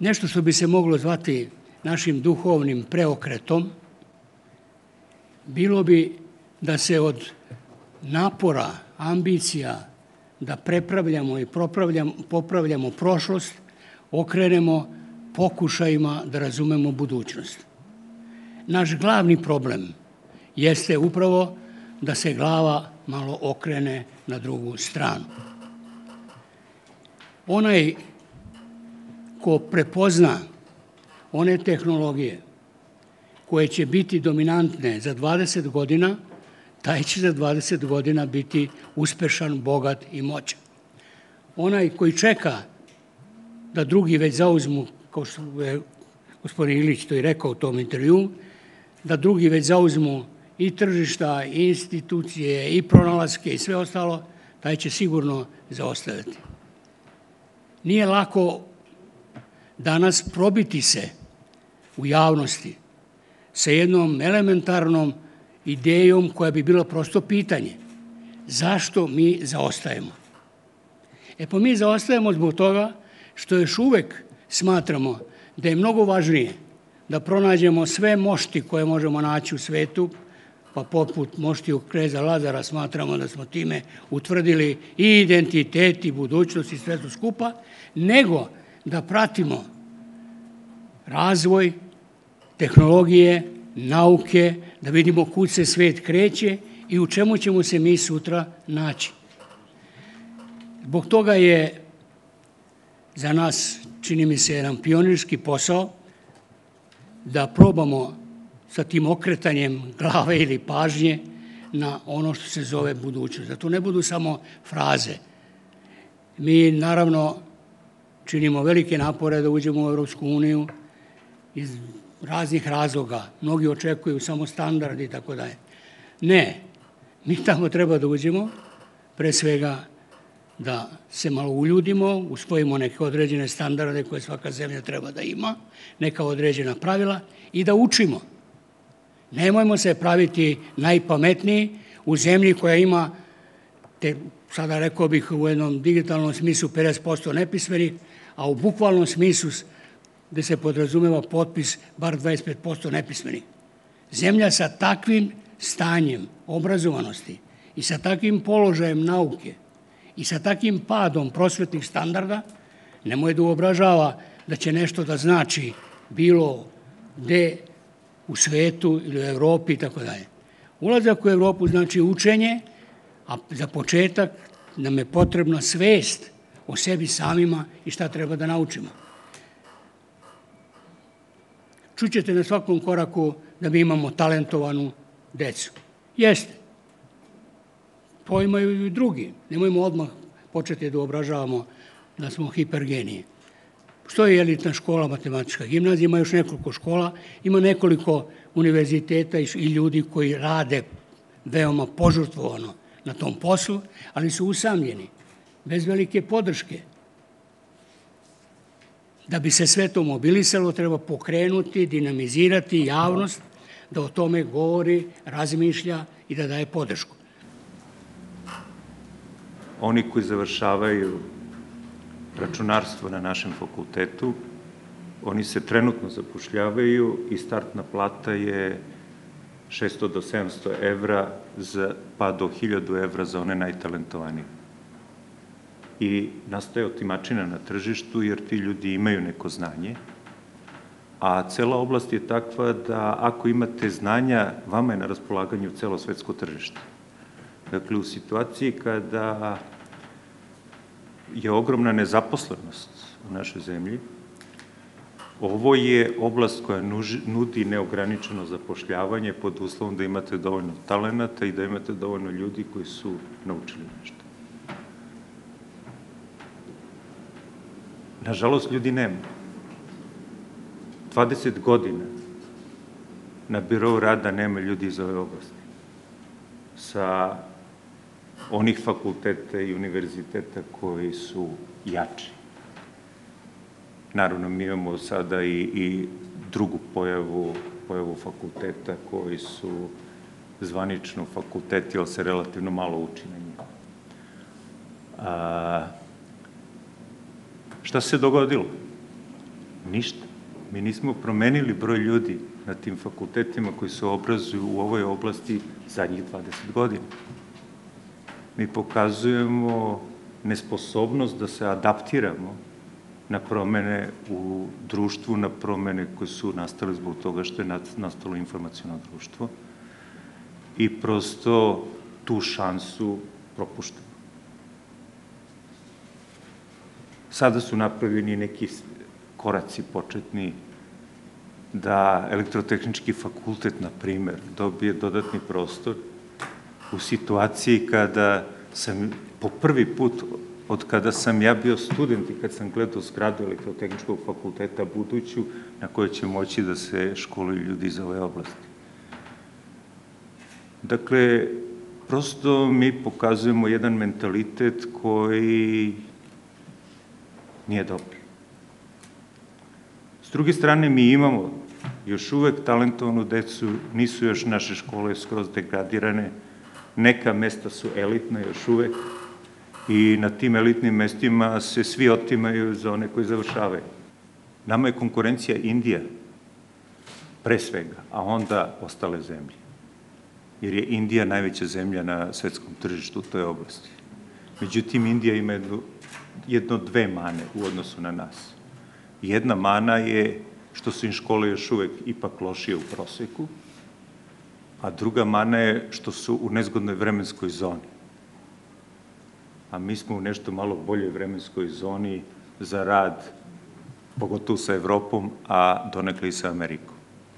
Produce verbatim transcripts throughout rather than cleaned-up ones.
nešto što bi se moglo zvati našim duhovnim preokretom, bilo bi da se od napora, ambicija, da prepravljamo i popravljamo prošlost, okrenemo pokušajima da razumemo budućnost. Naš glavni problem jeste upravo da se glava malo okrene na drugu stranu. Onaj ko prepozna one tehnologije koje će biti dominantne za dvadeset godina, taj će za dvadeset godina biti uspešan, bogat i moćan. Onaj koji čeka da drugi već zauzmu, kao što je gospodin Ilić to i rekao u tom intervju, da drugi već zauzmu i tržišta, i institucije, i pronalaske i sve ostalo, taj će sigurno zaostaviti. Nije lako danas probiti se u javnosti sa jednom elementarnom idejom koja bi bila prosto pitanje. Zašto mi zaostajemo? E pa mi zaostajemo zbog toga što još uvek smatramo da je mnogo važnije da pronađemo sve mošti koje možemo naći u svetu, pa poput moštiju kneza Lazara smatramo da smo time utvrdili i identitet i budućnost i sve to skupa, nego da pratimo razvoj tehnologije, nauke, da vidimo kud se svet kreće i u čemu ćemo se mi sutra naći. Zbog toga je za nas, čini mi se, jedan pionirski posao da probamo sa tim okretanjem glave ili pažnje na ono što se zove budućnost. Da to ne budu samo fraze. Mi, naravno, činimo velike napore da uđemo u Evropsku uniju iz raznih razloga. Mnogi očekuju samo standard i tako dalje. Ne, mi tamo treba da uđemo, pre svega da se malo uljudimo, usvojimo neke određene standarde koje svaka zemlja treba da ima, neka određena pravila i da učimo. Nemojmo se praviti najpametniji u zemlji koja ima, te, sada rekao bih u jednom digitalnom smislu pedeset posto nepismenih, a u bukvalnom smislu gde se podrazumeva potpis bar dvadeset pet posto nepismenih. Zemlja sa takvim stanjem obrazovanosti i sa takvim položajem nauke i sa takvim padom prosvetnih standarda nemoj da uobražava da će nešto da znači bilo gde u svetu ili u Evropi i tako dalje. Ulazak u Evropu znači učenje, a za početak nam je potrebna svest o sebi samima i šta treba da naučimo. Čućete na svakom koraku da mi imamo talentovanu decu. Jeste. To imaju i drugi. Nemojmo odmah početi da obražavamo da smo hipergeniji. Što je elitna škola, matematička gimnazija, ima još nekoliko škola, ima nekoliko univerziteta i ljudi koji rade veoma požrtvovano na tom poslu, ali su usamljeni, bez velike podrške. Da bi se sve to mobilisalo, treba pokrenuti, dinamizirati javnost, da o tome govori, razmišlja i da daje podršku. Oni koji završavaju računarstvo na našem fakultetu, oni se trenutno zapošljavaju i startna plata je šesto do sedamsto evra, pa do hiljadu evra za one najtalentovanije. I nastaje otimačina na tržištu jer ti ljudi imaju neko znanje, a cela oblast je takva da ako imate znanja, vama je na raspolaganju celo svetsko tržište. Dakle, u situaciji kada je ogromna nezaposlenost u našoj zemlji, ovo je oblast koja nudi neograničeno zapošljavanje pod uslovom da imate dovoljno talenata i da imate dovoljno ljudi koji su naučili nešto. Nažalost, ljudi nema. dvadeset godina na birou rada nema ljudi iz ove oblasti. Sa onih fakulteta i univerziteta koji su jači. Naravno, mi imamo sada i drugu pojavu, pojavu fakulteta koji su zvanično fakulteti, ali se relativno malo uči na njih. Šta se dogodilo? Ništa. Mi nismo promenili broj ljudi na tim fakultetima koji se obrazuju u ovoj oblasti zadnjih dvadeset godina. Mi pokazujemo nesposobnost da se adaptiramo na promene u društvu, na promene koje su nastale zbog toga što je nastalo informaciono društvo i prosto tu šansu propuštamo. Sada su napravljeni neki koraci početni da elektrotehnički fakultet, na primer, dobije dodatni prostor u situaciji kada sam po prvi put od kada sam ja bio student i kad sam gledao zgradu elektrotehničkog fakulteta buduću na kojoj će moći da se školuju ljudi iz ove oblasti. Dakle, prosto mi pokazujemo jedan mentalitet koji nije dobar. S druge strane, mi imamo još uvek talentovanu decu, nisu još naše škole skroz degradirane, neka mesta su elitna još uvek i na tim elitnim mestima se svi otimaju za one koji završavaju. Nama je konkurencija Indija, pre svega, a onda ostale zemlje. Jer je Indija najveća zemlja na svetskom tržištu u toj oblasti. Međutim, Indija ima jedno, jedno dve mane u odnosu na nas. Jedna mana je što su im škole još uvek ipak lošije u proseku, a druga mana je što su u nezgodnoj vremenskoj zoni. A mi smo u nešto malo boljoj vremenskoj zoni za rad, pogotovo sa Evropom, a donekle i sa Amerikom.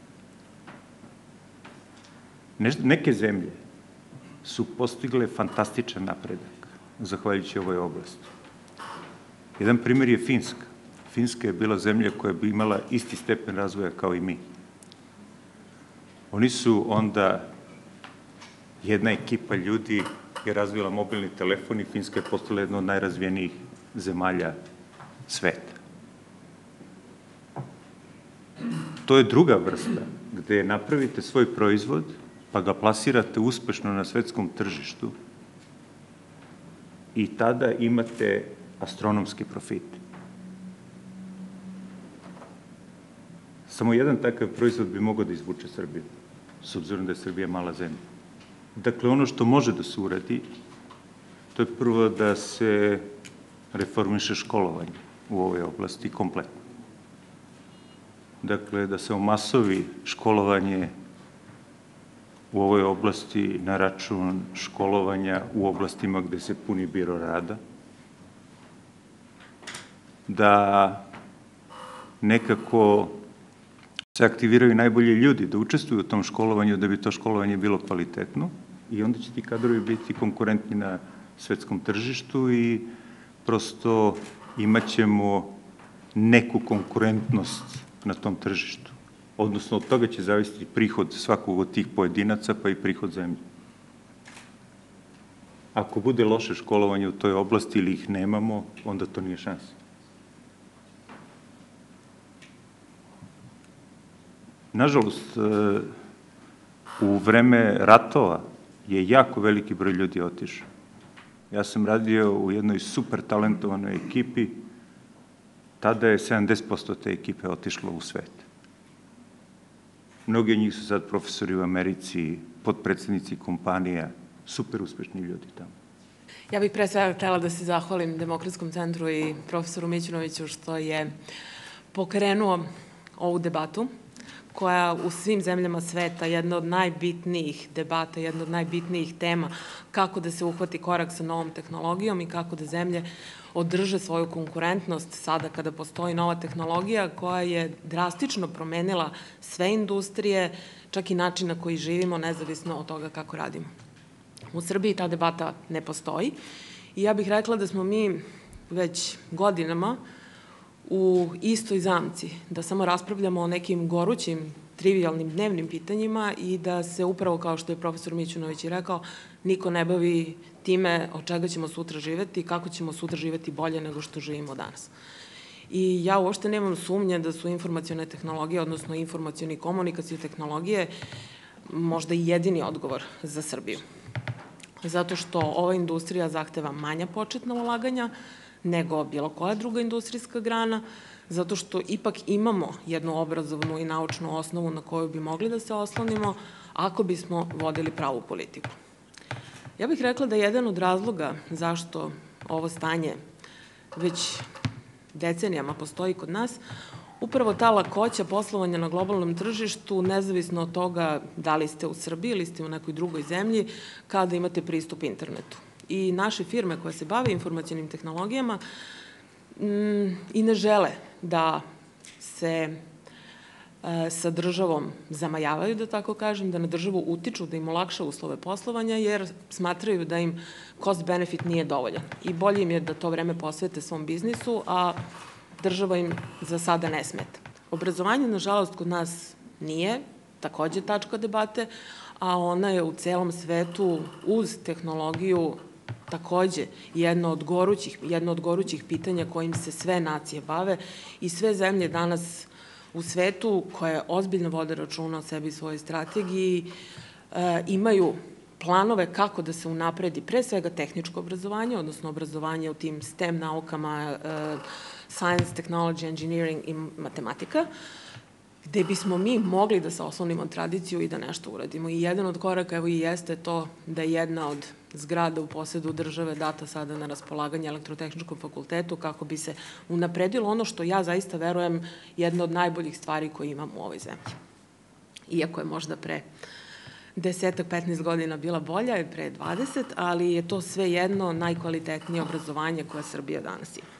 Neke zemlje su postigle fantastičan napredak, zahvaljujući ovoj oblasti. Jedan primer je Finska. Finska je bila zemlja koja bi imala isti stepen razvoja kao i mi. Oni su onda, jedna ekipa ljudi je razvila mobilni telefon i Finska je postala jedna od najrazvijenijih zemalja sveta. To je druga vrsta, gde napravite svoj proizvod, pa ga plasirate uspešno na svetskom tržištu i tada imate astronomski profit. Samo jedan takav proizvod bi mogao da izvuče Srbiju, s obzirom da je Srbija mala zemlja. Dakle, ono što može da se uradi, to je prvo da se reformiše školovanje u ovoj oblasti kompletno. Dakle, da se omasovi školovanje u ovoj oblasti na račun školovanja u oblastima gde se puni biro rada, da nekako se aktiviraju najbolji ljudi, da učestvuju u tom školovanju, da bi to školovanje bilo kvalitetno i onda će ti kadrovi biti konkurentni na svetskom tržištu i prosto imaćemo neku konkurentnost na tom tržištu. Odnosno, od toga će zavisiti prihod svakog od tih pojedinaca, pa i prihod zemlje. Ako bude loše školovanje u toj oblasti ili ih nemamo, onda to nije šansa. Nažalost, u vreme ratova je jako veliki broj ljudi otišao. Ja sam radio u jednoj super talentovanoj ekipi, tada je sedamdeset posto te ekipe otišlo u svet. Mnogi od njih su sad profesori u Americi, potpredsednici kompanija, super uspešni ljudi tamo. Ja bih pre svega htela da se zahvalim Demokratskom centru i profesoru Mićunoviću što je pokrenuo ovu debatu, koja u svim zemljama sveta jedna od najbitnijih debata, jedna od najbitnijih tema kako da se uhvati korak sa novom tehnologijom i kako da zemlje održe svoju konkurentnost sada kada postoji nova tehnologija koja je drastično promenila sve industrije, čak i način na koji živimo, nezavisno od toga kako radimo. U Srbiji ta debata ne postoji i ja bih rekla da smo mi već godinama u istoj zamci, da samo raspravljamo o nekim gorućim, trivialnim dnevnim pitanjima i da se upravo, kao što je profesor Mićunović i rekao, niko ne bavi time od čega ćemo sutra živeti i kako ćemo sutra živeti bolje nego što živimo danas. I ja uopšte nemam sumnje da su informacione tehnologije, odnosno informacioni i komunikacione tehnologije, možda i jedini odgovor za Srbiju. Zato što ova industrija zahteva manja početna ulaganja, nego bilo koja druga industrijska grana, zato što ipak imamo jednu obrazovnu i naučnu osnovu na koju bi mogli da se oslonimo ako bismo vodili pravu politiku. Ja bih rekla da jedan od razloga zašto ovo stanje već decenijama postoji kod nas, upravo ta lakoća poslovanja na globalnom tržištu, nezavisno od toga da li ste u Srbiji ili ste u nekoj drugoj zemlji, kada imate pristup internetu. I naše firme koje se bave informacionim tehnologijama m, i ne žele da se e, sa državom zamajavaju, da tako kažem, da na državu utiču, da im olakša uslove poslovanja, jer smatraju da im cost benefit nije dovoljan. I bolje im je da to vreme posvete svom biznisu, a država im za sada ne smeta. Obrazovanje, nažalost, kod nas nije takođe tačka debate, a ona je u celom svetu uz tehnologiju takođe jedno od gorućih, jedno od gorućih pitanja kojim se sve nacije bave i sve zemlje danas u svetu koje ozbiljno vode računa o sebi i svojoj strategiji e, imaju planove kako da se unapredi pre svega tehničko obrazovanje, odnosno obrazovanje u tim STEM naukama, e, science, technology, engineering i matematika, gde bismo mi mogli da se oslonimo tradiciju i da nešto uradimo. I jedan od koraka, evo i jeste to da je jedna od zgrada u posedu države data sada na raspolaganje Elektrotehničkom fakultetu kako bi se unapredilo ono što ja zaista verujem jedna od najboljih stvari koje imam u ovoj zemlji. Iako je možda pre desetak, petnaest godina bila bolja i pre dvadeset, ali je to sve jedno najkvalitetnije obrazovanje koje Srbija danas ima.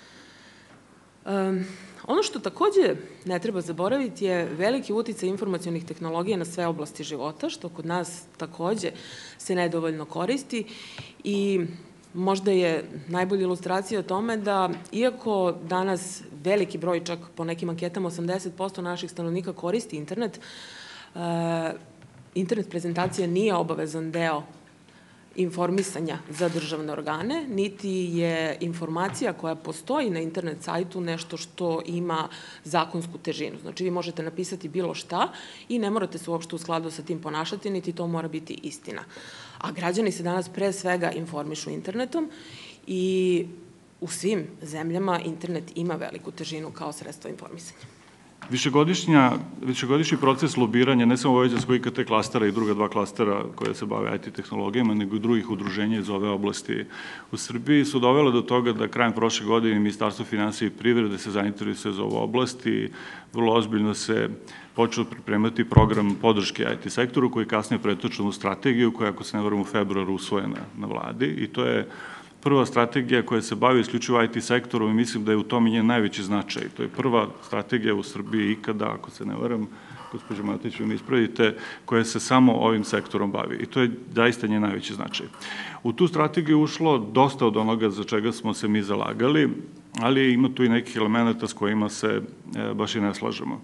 Um, ono što takođe ne treba zaboraviti je veliki uticaj informacionih tehnologija na sve oblasti života, što kod nas takođe se nedovoljno koristi i možda je najbolja ilustracija o tome da iako danas veliki broj, čak po nekim anketama osamdeset posto naših stanovnika koristi internet, uh, internet prezentacija nije obavezan deo informisanja za državne organe, niti je informacija koja postoji na internet sajtu nešto što ima zakonsku težinu. Znači, vi možete napisati bilo šta i ne morate se uopšte u skladu sa tim ponašati, niti to mora biti istina. A građani se danas pre svega informišu internetom i u svim zemljama internet ima veliku težinu kao sredstvo informisanja. Višegodišnja, višegodišnji proces lobiranja, ne samo Vojvođanskog I K T klastera i druga dva klastera koje se bave I T tehnologijama, nego i drugih udruženja iz ove oblasti u Srbiji, su dovele do toga da krajem prošle godine Ministarstvo finansija i privrede se zainteresuje za ovu oblast i vrlo ozbiljno se počeo pripremati program podrške I T sektoru koji je kasnije pretočen u strategiju koja, ako se ne varam, u februaru usvojena na vladi i to je prva strategija koja se bavi isključivo I T sektorom i mislim da je u tom i njen najveći značaj. To je prva strategija u Srbiji ikada, ako se ne varam, gospođo Matović, vi me ispravite, koja se samo ovim sektorom bavi. I to je zaista njen najveći značaj. U tu strategiju ušlo dosta od onoga za čega smo se mi zalagali, ali ima tu i nekih elemenata s kojima se baš i ne slažemo.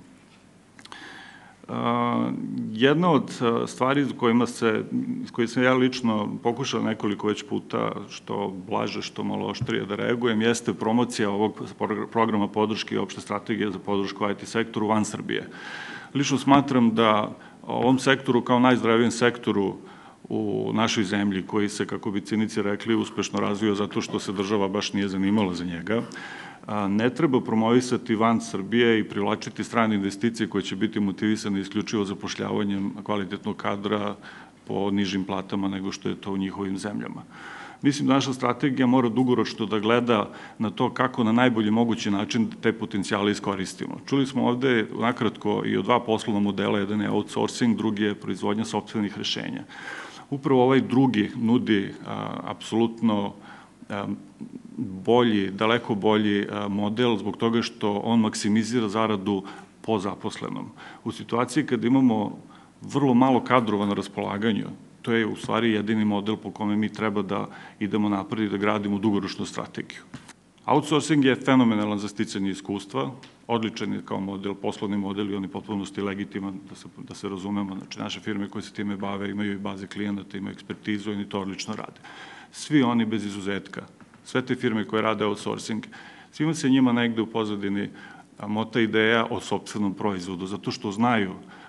Jedna od stvari kojima se, s kojima sam ja lično pokušao nekoliko već puta, što blaže, što malo oštrije da reagujem, jeste promocija ovog programa podrške i opšte strategije za podršku I T sektoru van Srbije. Lično smatram da ovom sektoru kao najzdravijem sektoru u našoj zemlji, koji se, kako bi cinici rekli, uspešno razvio zato što se država baš nije zanimala za njega, ne treba promovisati van Srbije i privlačiti strane investicije koje će biti motivisane isključivo zapošljavanjem kvalitetnog kadra po nižim platama nego što je to u njihovim zemljama. Mislim da naša strategija mora dugoročno da gleda na to kako na najbolji mogući način te potencijale iskoristimo. Čuli smo ovde nakratko i o dva poslovna modela, jedan je outsourcing, drugi je proizvodnja sopstvenih rešenja. Upravo ovaj drugi nudi apsolutno bolji, daleko bolji model zbog toga što on maksimizira zaradu po zaposlenom. U situaciji kada imamo vrlo malo kadrova na raspolaganju, to je u stvari jedini model po kome mi treba da idemo napred i da gradimo dugoročnu strategiju. Outsourcing je fenomenalan za sticanje iskustva, odličan je kao model, poslovni model i on je potpunosti legitiman, da se, da se razumemo. Znači, naše firme koje se time bave imaju i baze klijenata, imaju ekspertizu i oni to odlično rade. Svi oni bez izuzetka, sve te firme koje rade outsourcing, svima se njima negde u pozadini mota ideja o sopstvenom proizvodu, zato što znaju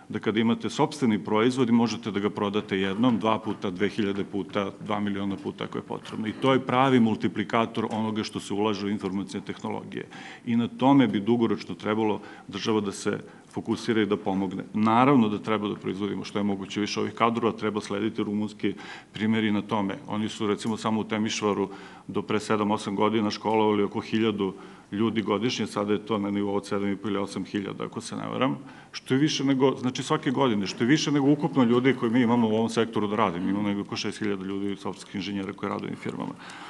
da kada imate sopstveni proizvod možete da ga prodate jednom, dva puta, dve hiljade puta, dva miliona puta ako je potrebno. I to je pravi multiplikator onoga što se ulaže u informacijne tehnologije. I na tome bi dugoročno trebalo država da se fokusira i da pomogne. Naravno da treba da proizvodimo što je moguće više ovih kadrova, treba slediti rumunski primjeri na tome. Oni su recimo samo u Temišvaru do pre sedam osam godina školovali oko hiljadu ljudi godišnje, sada je to na nivou od sedam i po ili osam hiljada, ako se ne varam, što je više nego, znači svake godine, što je više nego ukupno ljudi koji mi imamo u ovom sektoru da radi. Mi imamo nego oko šest hiljada ljudi, softverskih inženjera koji rade u ovim firmama.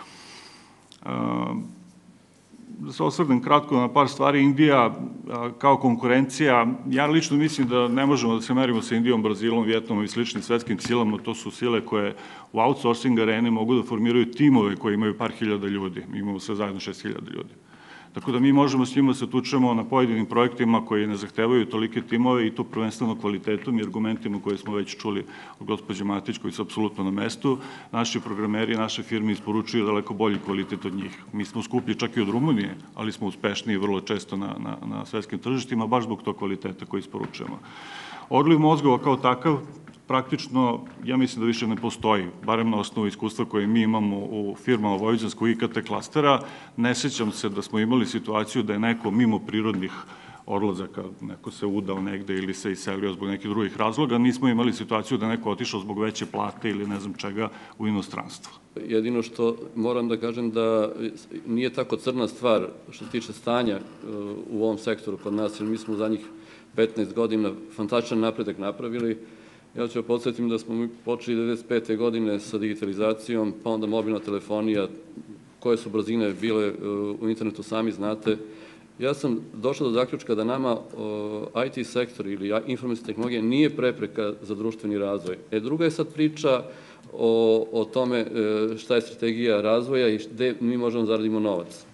Da se osvrnem kratko na par stvari. Indija kao konkurencija, ja lično mislim da ne možemo da se merimo sa Indijom, Brazilom, Vjetnamom i sličnim svetskim silama, to su sile koje u outsourcing areni mogu da formiraju timove koji imaju par hiljada ljudi. Mi imamo sve zajedno šest hiljada ljudi. Tako da mi možemo s njima se tučemo na pojedinim projektima koji ne zahtevaju tolike timove i to prvenstveno kvalitetom i argumentima koje smo već čuli od gospođe Matić, koji su apsolutno na mestu. Naši programeri i naše firme isporučuju daleko bolji kvalitet od njih. Mi smo skuplji čak i od Rumunije, ali smo uspešniji vrlo često na, na, na svetskim tržištima, baš zbog tog kvaliteta koji isporučujemo. Odliv mozgova kao takav, praktično, ja mislim da više ne postoji, barem na osnovu iskustva koje mi imamo u firmama Vojvođanskog I K T klastera. Ne sećam se da smo imali situaciju da je neko mimo prirodnih odlazaka, neko se udao negde ili se iselio zbog nekih drugih razloga, nismo imali situaciju da je neko otišao zbog veće plate ili ne znam čega u inostranstvo. Jedino što moram da kažem da nije tako crna stvar što se tiče stanja u ovom sektoru kod nas, jer mi smo za njih petnaest godina fantastičan napredak napravili. Ja ću podsjetim da smo mi počeli devedeset pete godine sa digitalizacijom, pa onda mobilna telefonija, koje su brzine bile u internetu, sami znate. Ja sam došao do zaključka da nama I T sektor ili informacijska tehnologija nije prepreka za društveni razvoj. E, druga je sad priča o, o tome šta je strategija razvoja i gde mi možemo da zaradimo novac.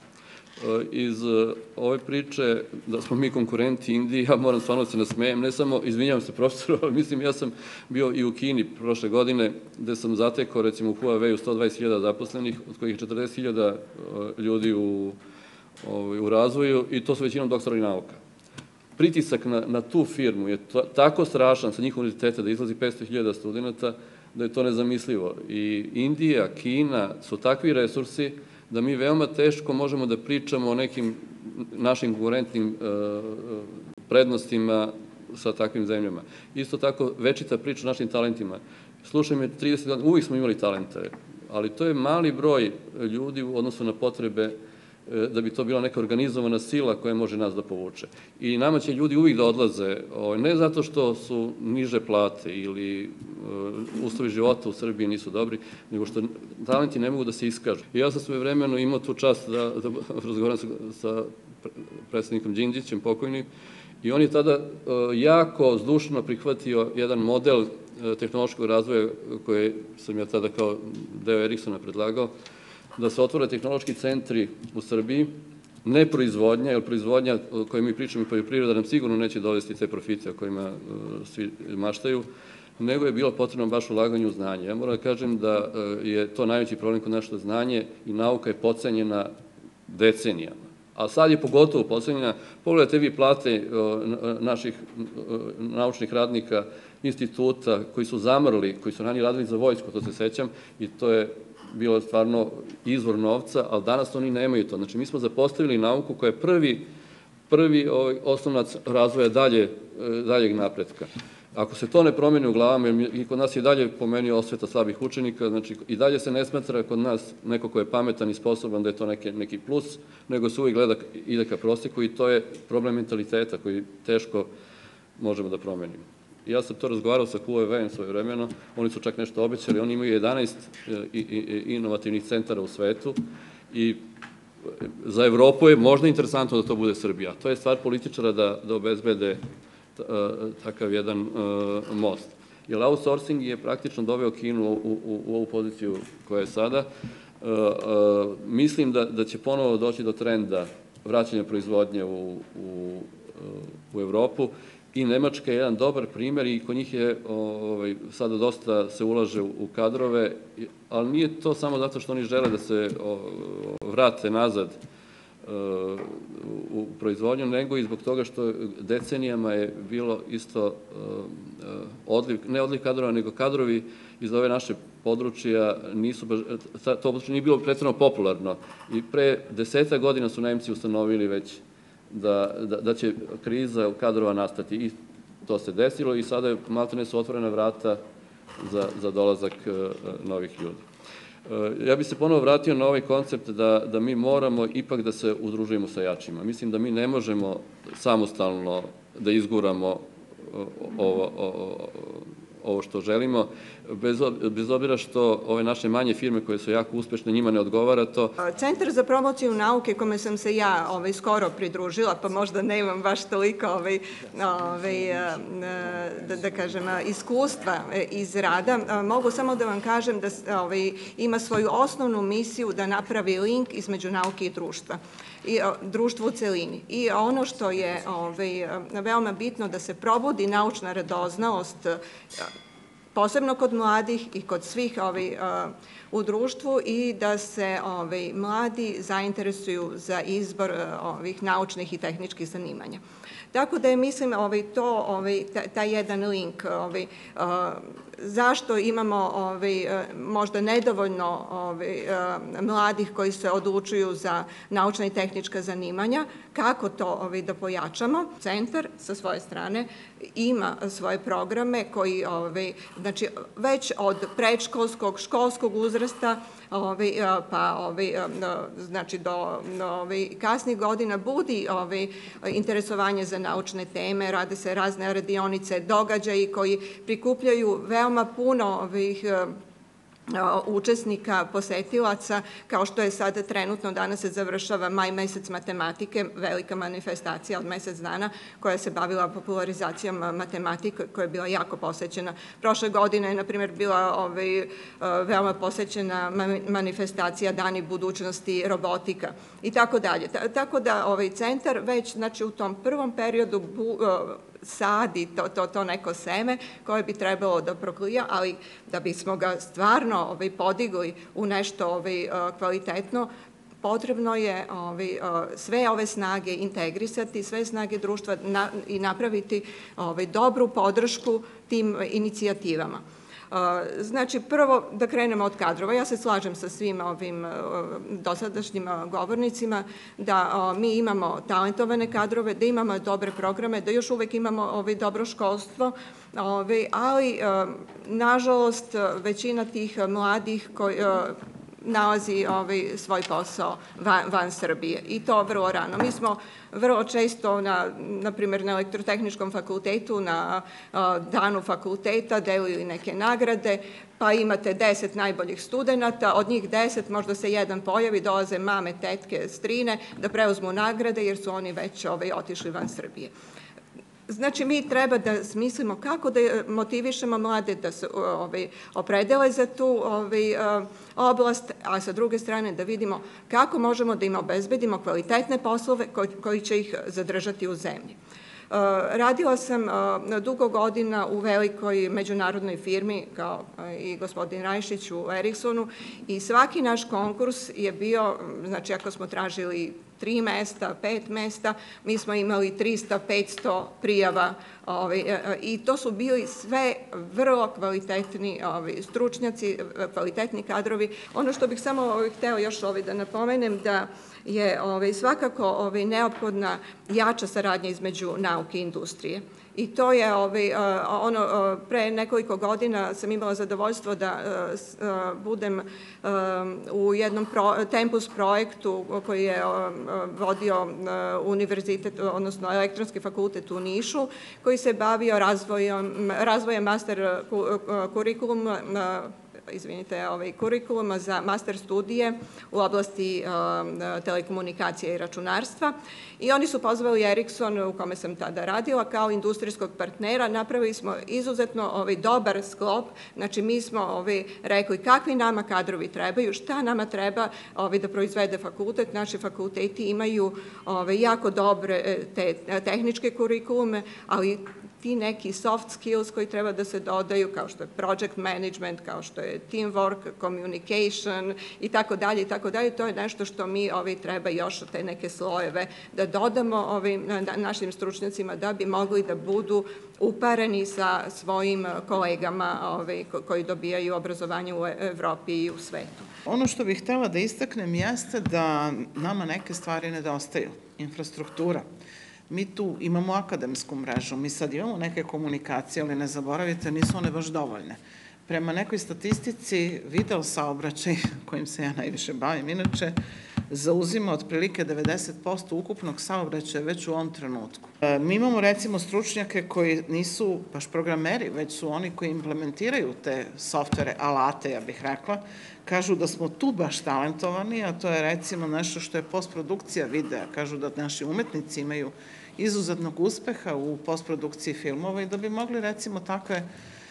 Iz ove priče da smo mi konkurenti Indiji, ja moram stvarno se nasmejem, ne samo, izvinjavam se profesoru, ali mislim ja sam bio i u Kini prošle godine, gde sam zatekao recimo u Huawei-u sto dvadeset hiljada zaposlenih, od kojih četrdeset hiljada ljudi u, u razvoju i to su većinom doktori nauka. Pritisak na, na tu firmu je to, tako strašan sa njihovog univerziteta da izlazi petsto hiljada studenta da je to nezamislivo. I Indija, Kina su takvi resursi da mi veoma teško možemo da pričamo o nekim našim konkurentnim prednostima sa takvim zemljama. Isto tako, večita priča o našim talentima. Slušaj me, trideset godina, uvijek smo imali talente, ali to je mali broj ljudi u odnosu na potrebe da bi to bila neka organizovana sila koja može nas da povuče. I nama će ljudi uvijek da odlaze, ne zato što su niže plate ili uslovi života u Srbiji nisu dobri, nego što talenti ne mogu da se iskažu. I ja sam svojevremeno imao tu čast da, da razgovaram sa, sa predsjednikom Đinđićem, pokojnim, i on je tada jako zdušno prihvatio jedan model tehnološkog razvoja koje sam ja tada kao deo Ericssona predlagao, da se otvore tehnološki centri u Srbiji, ne proizvodnja, jer proizvodnja o kojoj mi pričamo i poljoprivreda nam sigurno neće dovesti te profite o kojima svi maštaju, nego je bilo potrebno baš ulaganje u znanje. Ja moram da kažem da je to najveći problem kod naše znanje i nauka je podcenjena decenijama. A sad je pogotovo podcenjena. Pogledajte vi plate naših naučnih radnika, instituta koji su zamrli, koji su ranije radili za vojsku, to se sećam, i to je bilo stvarno izvor novca, ali danas oni nemaju to. Znači, mi smo zapostavili nauku koja je prvi, prvi osnovac razvoja dalje, daljeg napretka. Ako se to ne promeni u glavama, jer i kod nas je dalje pomenio osveta slabih učenika, znači i dalje se ne smatra kod nas neko ko je pametan i sposoban da je to neki, neki plus, nego se uvijek gleda, ide ka prosjeku i to je problem mentaliteta koji teško možemo da promenimo. Ja sam to razgovarao sa Huawei-em svoje vremeno, oni su čak nešto obećali, oni imaju jedanaest inovativnih centara u svetu i za Evropu je možda interesantno da to bude Srbija. To je stvar političara da, da obezbede takav jedan most. Jer outsourcing je praktično doveo Kinu u, u, u ovu poziciju koja je sada. Mislim da, da će ponovo doći do trenda vraćanja proizvodnje u, u, u Evropu i Nemačka je jedan dobar primer i kod njih je ovaj, sada dosta se ulaže u kadrove, ali nije to samo zato što oni žele da se o, vrate nazad u proizvodnju, nego i zbog toga što decenijama je bilo isto odliv, ne odliv kadrova, nego kadrovi iz ove naše područja nisu, to područje nije bilo pretredno popularno i pre deseta godina su Nemci ustanovili već da, da, da će kriza kadrova nastati i to se desilo i sada je maltene su otvorena vrata za, za dolazak novih ljudi. Ja bih se ponovo vratio na ovaj koncept da, da mi moramo ipak da se udružujemo sa jačima. Mislim da mi ne možemo samostalno da izguramo ovo, ovo, ovo što želimo, bez, bez obzira što ove naše manje firme koje su jako uspešne, njima ne odgovara to. Centar za promociju nauke kome sam se ja ovaj, skoro pridružila, pa možda nemam baš toliko ovaj, ovaj, da, da kažem, iskustva iz rada, mogu samo da vam kažem da ovaj, ima svoju osnovnu misiju da napravi link između nauke i društva. I društvo u celini. I ono što je ovaj, veoma bitno da se probudi naučna radoznalost, posebno kod mladih i kod svih ovaj, u društvu i da se ovaj, mladi zainteresuju za izbor ovih naučnih i tehničkih zanimanja. Tako da je, mislim, ovaj, to, ovaj, taj jedan link, ovaj, zašto imamo ovaj, možda nedovoljno ovaj, mladih koji se odlučuju za naučna i tehnička zanimanja, kako to ovaj, da pojačamo. Centar sa svoje strane ima svoje programe koji ovaj, znači, već od predškolskog, školskog uzrasta ovaj, pa ovaj, znači, do ovaj, kasnih godina budi ovaj, interesovanje za naučne teme, rade se razne radionice, događaji koji prikupljaju veoma puno ovih učesnika, posetilaca, kao što je sada trenutno, danas se završava maj mesec matematike, velika manifestacija od mesec dana koja se bavila popularizacijom matematike, koja je bila jako posećena. Prošle godine je, na primjer, bila ovaj, veoma posećena manifestacija Dani budućnosti robotika i tako dalje. Tako da ovaj centar već, znači, u tom prvom periodu bu, sadi to, to, to neko seme koje bi trebalo da proklija, ali da bismo ga stvarno ovaj, podigli u nešto ovaj, kvalitetno, potrebno je ovaj, sve ove snage integrisati, sve snage društva na, i napraviti ovaj, dobru podršku tim inicijativama. Znači, prvo da krenemo od kadrova. Ja se slažem sa svim ovim dosadašnjim govornicima da mi imamo talentovane kadrove, da imamo dobre programe, da još uvek imamo ovaj, dobro školstvo, ovaj, ali nažalost većina tih mladih koji nalazi ovaj, svoj posao van, van Srbije i to vrlo rano. Mi smo vrlo često, na, na primjer, na elektrotehničkom fakultetu, na a, danu fakulteta delili neke nagrade, pa imate deset najboljih studenta, od njih deset možda se jedan pojavi, dolaze mame, tetke, strine da preuzmu nagrade jer su oni već ovaj, otišli van Srbije. Znači, mi treba da smislimo kako da motivišemo mlade da se ovaj, opredele za tu ovaj, oblast, a sa druge strane da vidimo kako možemo da im obezbedimo kvalitetne poslove koji, koji će ih zadržati u zemlji. Radila sam dugo godina u velikoj međunarodnoj firmi, kao i gospodin Rajšić u Ericssonu, i svaki naš konkurs je bio, znači ako smo tražili tri mesta, pet mesta, mi smo imali trista, petsto prijava ovaj, i to su bili sve vrlo kvalitetni ovaj, stručnjaci, kvalitetni kadrovi. Ono što bih samo ovaj, hteo još ovaj, da napomenem da je ovaj, svakako ovaj, neophodna jača saradnja između nauke i industrije. I to je, ovaj, ono, pre nekoliko godina sam imala zadovoljstvo da budem u jednom pro, Tempus projektu koji je vodio univerzitet, odnosno elektronski fakultet u Nišu, koji se bavio razvojem, razvojem master kurikuluma, izvinite, ovaj, kurikuluma za master studije u oblasti uh, telekomunikacije i računarstva. I oni su pozvali Ericsson, u kome sam tada radila, kao industrijskog partnera. Napravili smo izuzetno ovaj, dobar sklop. Znači, mi smo ovaj, rekli kakvi nama kadrovi trebaju, šta nama treba ovaj, da proizvede fakultet. Naši fakulteti imaju ovaj, jako dobre te, tehničke kurikulume, ali ti neki soft skills koji treba da se dodaju, kao što je project management, kao što je teamwork, communication i tako dalje i tako dalje, to je nešto što mi ovaj, treba još te neke slojeve da dodamo ovim našim stručnjacima da bi mogli da budu upareni sa svojim kolegama ovaj, koji dobijaju obrazovanje u Evropi i u svetu. Ono što bih htela da istaknem jeste da nama neke stvari nedostaju. Infrastruktura. Mi tu imamo akademsku mrežu, mi sad imamo neke komunikacije, ali ne zaboravite, nisu one baš dovoljne. Prema nekoj statistici, video saobraćaj, kojim se ja najviše bavim, inače, zauzima otprilike devedeset posto ukupnog saobraćaja već u ovom trenutku. Mi imamo recimo stručnjake koji nisu baš programeri, već su oni koji implementiraju te softvere, alate, ja bih rekla, kažu da smo tu baš talentovani, a to je recimo nešto što je postprodukcija videa. Kažu da naši umetnici imaju izuzetnog uspeha u postprodukciji filmova i da bi mogli recimo takve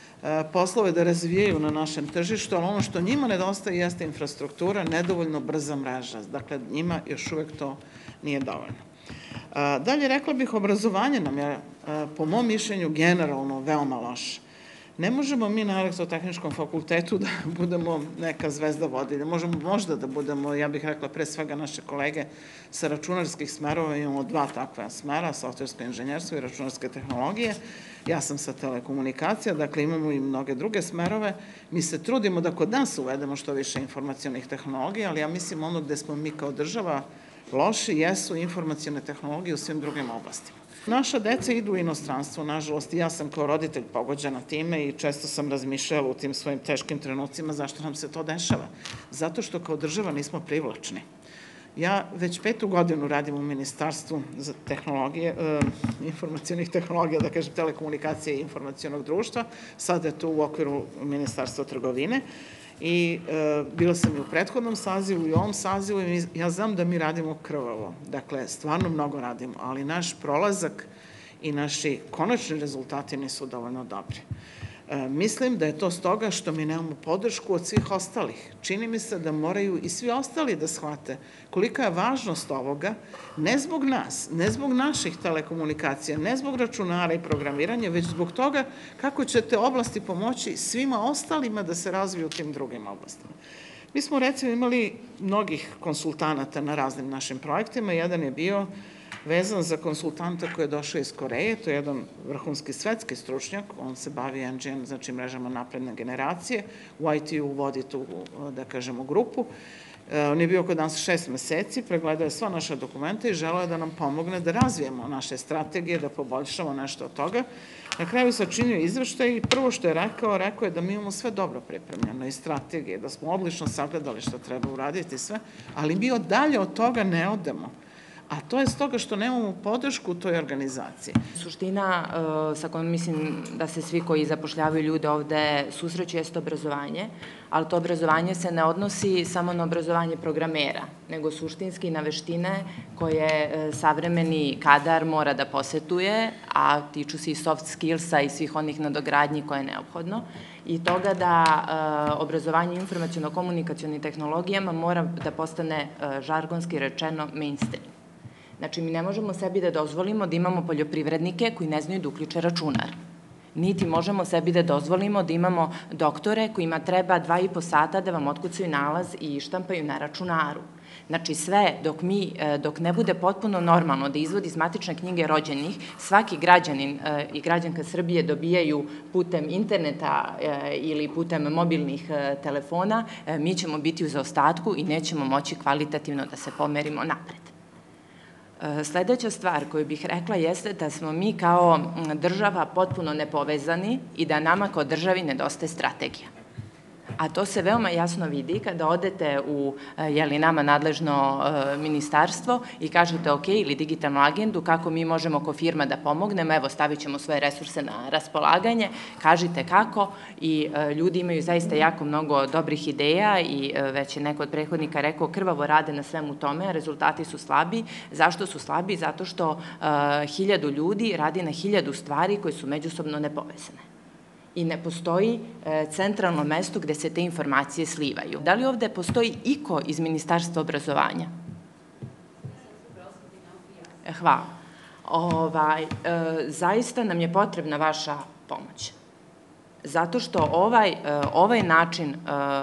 poslove da razvijaju na našem tržištu, ali ono što njima nedostaje jeste infrastruktura, nedovoljno brza mreža. Dakle, njima još uvek to nije dovoljno. Dalje, rekla bih, obrazovanje nam je, po mom mišljenju, generalno veoma loše. Ne možemo mi na Elektrotehničkom fakultetu da budemo neka zvezda vodilja. Možemo možda da budemo, ja bih rekla, pre svega naše kolege sa računarskih smerova, imamo dva takva smera, softversko inženjerstvo i računarske tehnologije. Ja sam sa telekomunikacija, dakle imamo i mnoge druge smerove. Mi se trudimo da kod nas uvedemo što više informacionih tehnologija, ali ja mislim ono gde smo mi kao država loši jesu informacione tehnologije u svim drugim oblastima. Naša deca idu u inostranstvo, nažalost, i ja sam kao roditelj pogođena time i često sam razmišljala u tim svojim teškim trenucima zašto nam se to dešava. Zato što kao država nismo privlačni. Ja već petu godinu radim u Ministarstvu za tehnologije, informacionih tehnologija, da kažem telekomunikacije i informacionog društva, sada je to u okviru Ministarstva trgovine i bila sam i u prethodnom sazivu i u ovom sazivu i ja znam da mi radimo krvavo, dakle stvarno mnogo radimo, ali naš prolazak i naši konačni rezultati nisu dovoljno dobri. Mislim da je to stoga što mi nemamo podršku od svih ostalih. Čini mi se da moraju i svi ostali da shvate kolika je važnost ovoga, ne zbog nas, ne zbog naših telekomunikacija, ne zbog računara i programiranja, već zbog toga kako će te oblasti pomoći svima ostalima da se razviju u tim drugim oblastima. Mi smo recimo imali mnogih konsultanata na raznim našim projektima. Jedan je bio vezan za konsultanta koji je došao iz Koreje, to je jedan vrhunski svetski stručnjak, on se bavi N G N, znači mrežama napredne generacije, u I T-u vodi tu, da kažemo, grupu. On je bio kod nas šest meseci, pregledao je sva naša dokumenta i želeo je da nam pomogne da razvijemo naše strategije, da poboljšamo nešto od toga. Na kraju sačinio izveštaj i prvo što je rekao, rekao je da mi imamo sve dobro pripremljeno i strategije, da smo odlično sagledali što treba uraditi sve, ali mi dalje od toga ne odemo. A to je stoga što nemamo podršku u toj organizaciji. Suština sa kojom mislim da se svi koji zapošljavaju ljude ovde susreću jeste obrazovanje, ali to obrazovanje se ne odnosi samo na obrazovanje programera, nego suštinski na veštine koje savremeni kadar mora da posetuje, a tiču se i soft skillsa i svih onih nadogradnji koje je neophodno, i toga da obrazovanje informaciono-komunikacionim tehnologijama mora da postane žargonski rečeno mainstream. Znači, mi ne možemo sebi da dozvolimo da imamo poljoprivrednike koji ne znaju da uključe računar. Niti možemo sebi da dozvolimo da imamo doktore kojima treba dva i po sata da vam otkucaju nalaz i štampaju na računaru. Znači, sve dok mi, dok ne bude potpuno normalno da izvod iz matične knjige rođenih svaki građanin i građanka Srbije dobijaju putem interneta ili putem mobilnih telefona, mi ćemo biti u zaostatku i nećemo moći kvalitativno da se pomerimo napred. Sledeća stvar koju bih rekla jeste da smo mi kao država potpuno nepovezani i da nama kao državi nedostaje strategija. A to se veoma jasno vidi kada odete u, jeli, nama nadležno ministarstvo i kažete ok, ili digitalnu agendu, kako mi možemo kao firma da pomognemo, evo stavit ćemo svoje resurse na raspolaganje, kažite kako i ljudi imaju zaista jako mnogo dobrih ideja i već je neko od prethodnika rekao krvavo rade na svemu tome, a rezultati su slabi. Zašto su slabi? Zato što hiljadu ljudi radi na hiljadu stvari koje su međusobno nepovezane. I ne postoji centralno mesto gde se te informacije slivaju. Da li ovde postoji iko iz Ministarstva obrazovanja? Hvala. ovaj, zaista nam je potrebna vaša pomoć. Zato što ovaj, ovaj način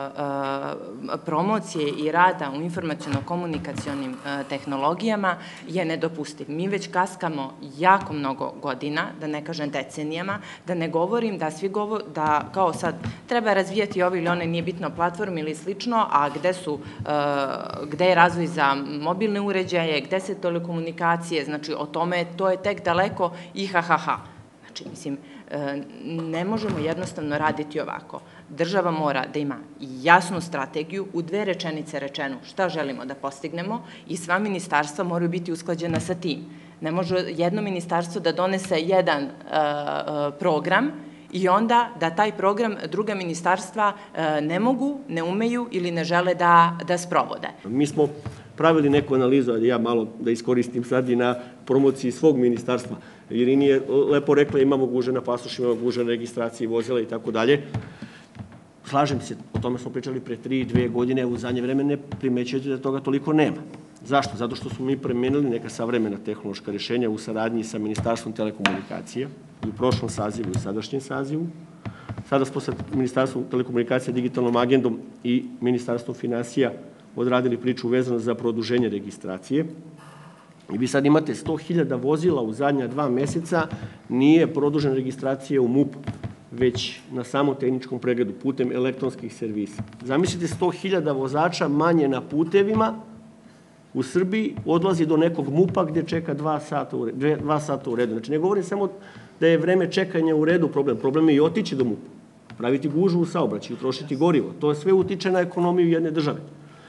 promocije i rada u informaciono-komunikacionim tehnologijama je nedopustiv. Mi već kaskamo jako mnogo godina, da ne kažem decenijama, da ne govorim da svi govor, da kao sad treba razvijati ovo ili one, nije bitno platform ili slično, a gde su, gde je razvoj za mobilne uređaje, gde se telekomunikacije, znači o tome to je tek daleko i ha ha ha. Znači, mislim, ne možemo jednostavno raditi ovako. Država mora da ima jasnu strategiju, u dve rečenice rečenu šta želimo da postignemo i sva ministarstva moraju biti usklađena sa tim. Ne može jedno ministarstvo da donese jedan program i onda da taj program druga ministarstva ne mogu, ne umeju ili ne žele da sprovode. Mi smo pravili neku analizu, ali ja malo da iskoristim sad i na promociji svog ministarstva. Irini je lepo rekla, imamo gužve na pasošima, imamo gužve na registraciji vozila i tako dalje. Slažem se, o tome smo pričali pre tri, dve godine, u zadnje vreme ne primećujete da toga toliko nema. Zašto? Zato što smo mi premenili neka savremena tehnološka rešenja u saradnji sa Ministarstvom telekomunikacija i u prošlom sazivu i u sadašnjem sazivu. Sada smo sa Ministarstvom telekomunikacija, digitalnom agendom i Ministarstvom finansija odradili priču vezano za produženje registracije. I vi sad imate sto hiljada vozila u zadnja dva meseca, nije produžena registracija u MUP, već na samom tehničkom pregledu, putem elektronskih servisa. Zamislite, sto hiljada vozača manje na putevima u Srbiji odlazi do nekog MUP-a gde čeka dva sata u redu. Znači, ne govorim samo da je vreme čekanja u redu problem, problem je i otići do MUP-a, praviti gužvu u saobraćaju, trošiti gorivo. To sve utiče na ekonomiju jedne države.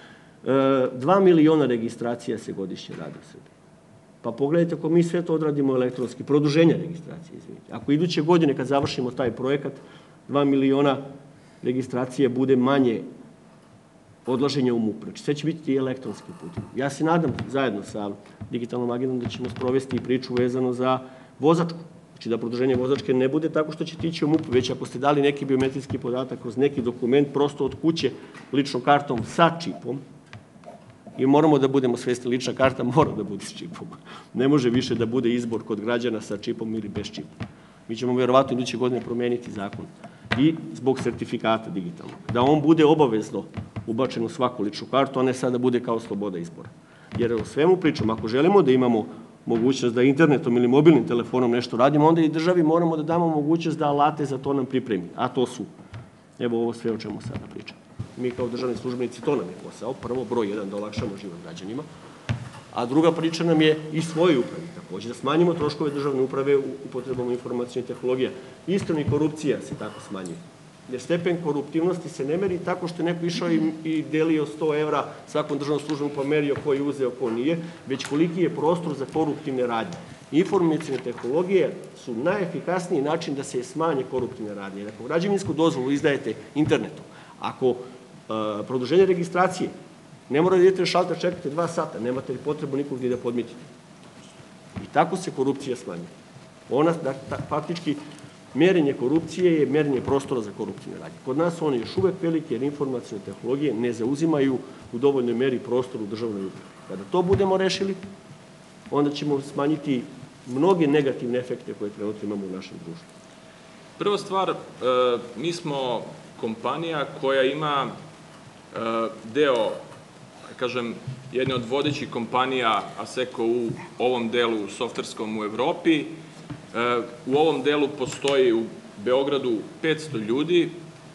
Dva miliona registracija se godišnje rade u Srbiji. Pa pogledajte, ako mi sve to odradimo elektronski, produženja registracije, izvinite. Ako iduće godine, kad završimo taj projekat, dva miliona registracije bude manje odlaženja u MUP. Znači, sve će biti i elektronski putem. Ja se nadam, zajedno sa digitalnom agendom, da ćemo sprovesti i priču vezano za vozačku. Znači, da produženje vozačke ne bude tako što ćete ići u MUP, već ako ste dali neki biometrijski podatak kroz neki dokument, prosto od kuće, ličnom kartom sa čipom, i moramo da budemo svesni, lična karta mora da bude s čipom. Ne može više da bude izbor kod građana sa čipom ili bez čipa. Mi ćemo vjerovatno iduće godine promeniti zakon i zbog sertifikata digitalnog. Da on bude obavezno ubačen u svaku ličnu kartu, a ne sada bude kao sloboda izbora. Jer o svemu pričam, ako želimo da imamo mogućnost da internetom ili mobilnim telefonom nešto radimo, onda i državi moramo da damo mogućnost da alate za to nam pripremi. A to su, evo ovo sve o čemu sada pričam. Mi kao državni službenici, to nam je posao. Prvo, broj jedan, da olakšamo život građanima, a druga priča nam je i svojoj upravi, takođe, da smanjimo troškove državne uprave u upotrebom informacijnih tehnologija. Isto i korupcija se tako smanjuje. Jer stepen koruptivnosti se ne meri tako što je neko išao i delio sto evra svakom državnom službenom pa merio ko je uzeo, ko nije, već koliki je prostor za koruptivne radnje. Informacijne tehnologije su najefikasniji način da se smanje koruptivne radnje. Jer ako građevinsku dozvolu izdajete internetom, ako produženje registracije, ne mora da idete na šalter, čekate dva sata, nemate li potrebu nikog gdje da podmitite. I tako se korupcija smanjuje. Ona, faktički, mjerenje korupcije je mjerenje prostora za koruptivne radnje. Kod nas one još uvek velike, jer informacijne tehnologije ne zauzimaju u dovoljnoj meri prostor u državnoj upravi. Kada to budemo rešili, onda ćemo smanjiti mnoge negativne efekte koje trenutno imamo u našem društvu. Prva stvar, mi smo kompanija koja ima deo, kažem, jedne od vodećih kompanija Asseco u ovom delu softverskom u Evropi. U ovom delu postoji u Beogradu petsto ljudi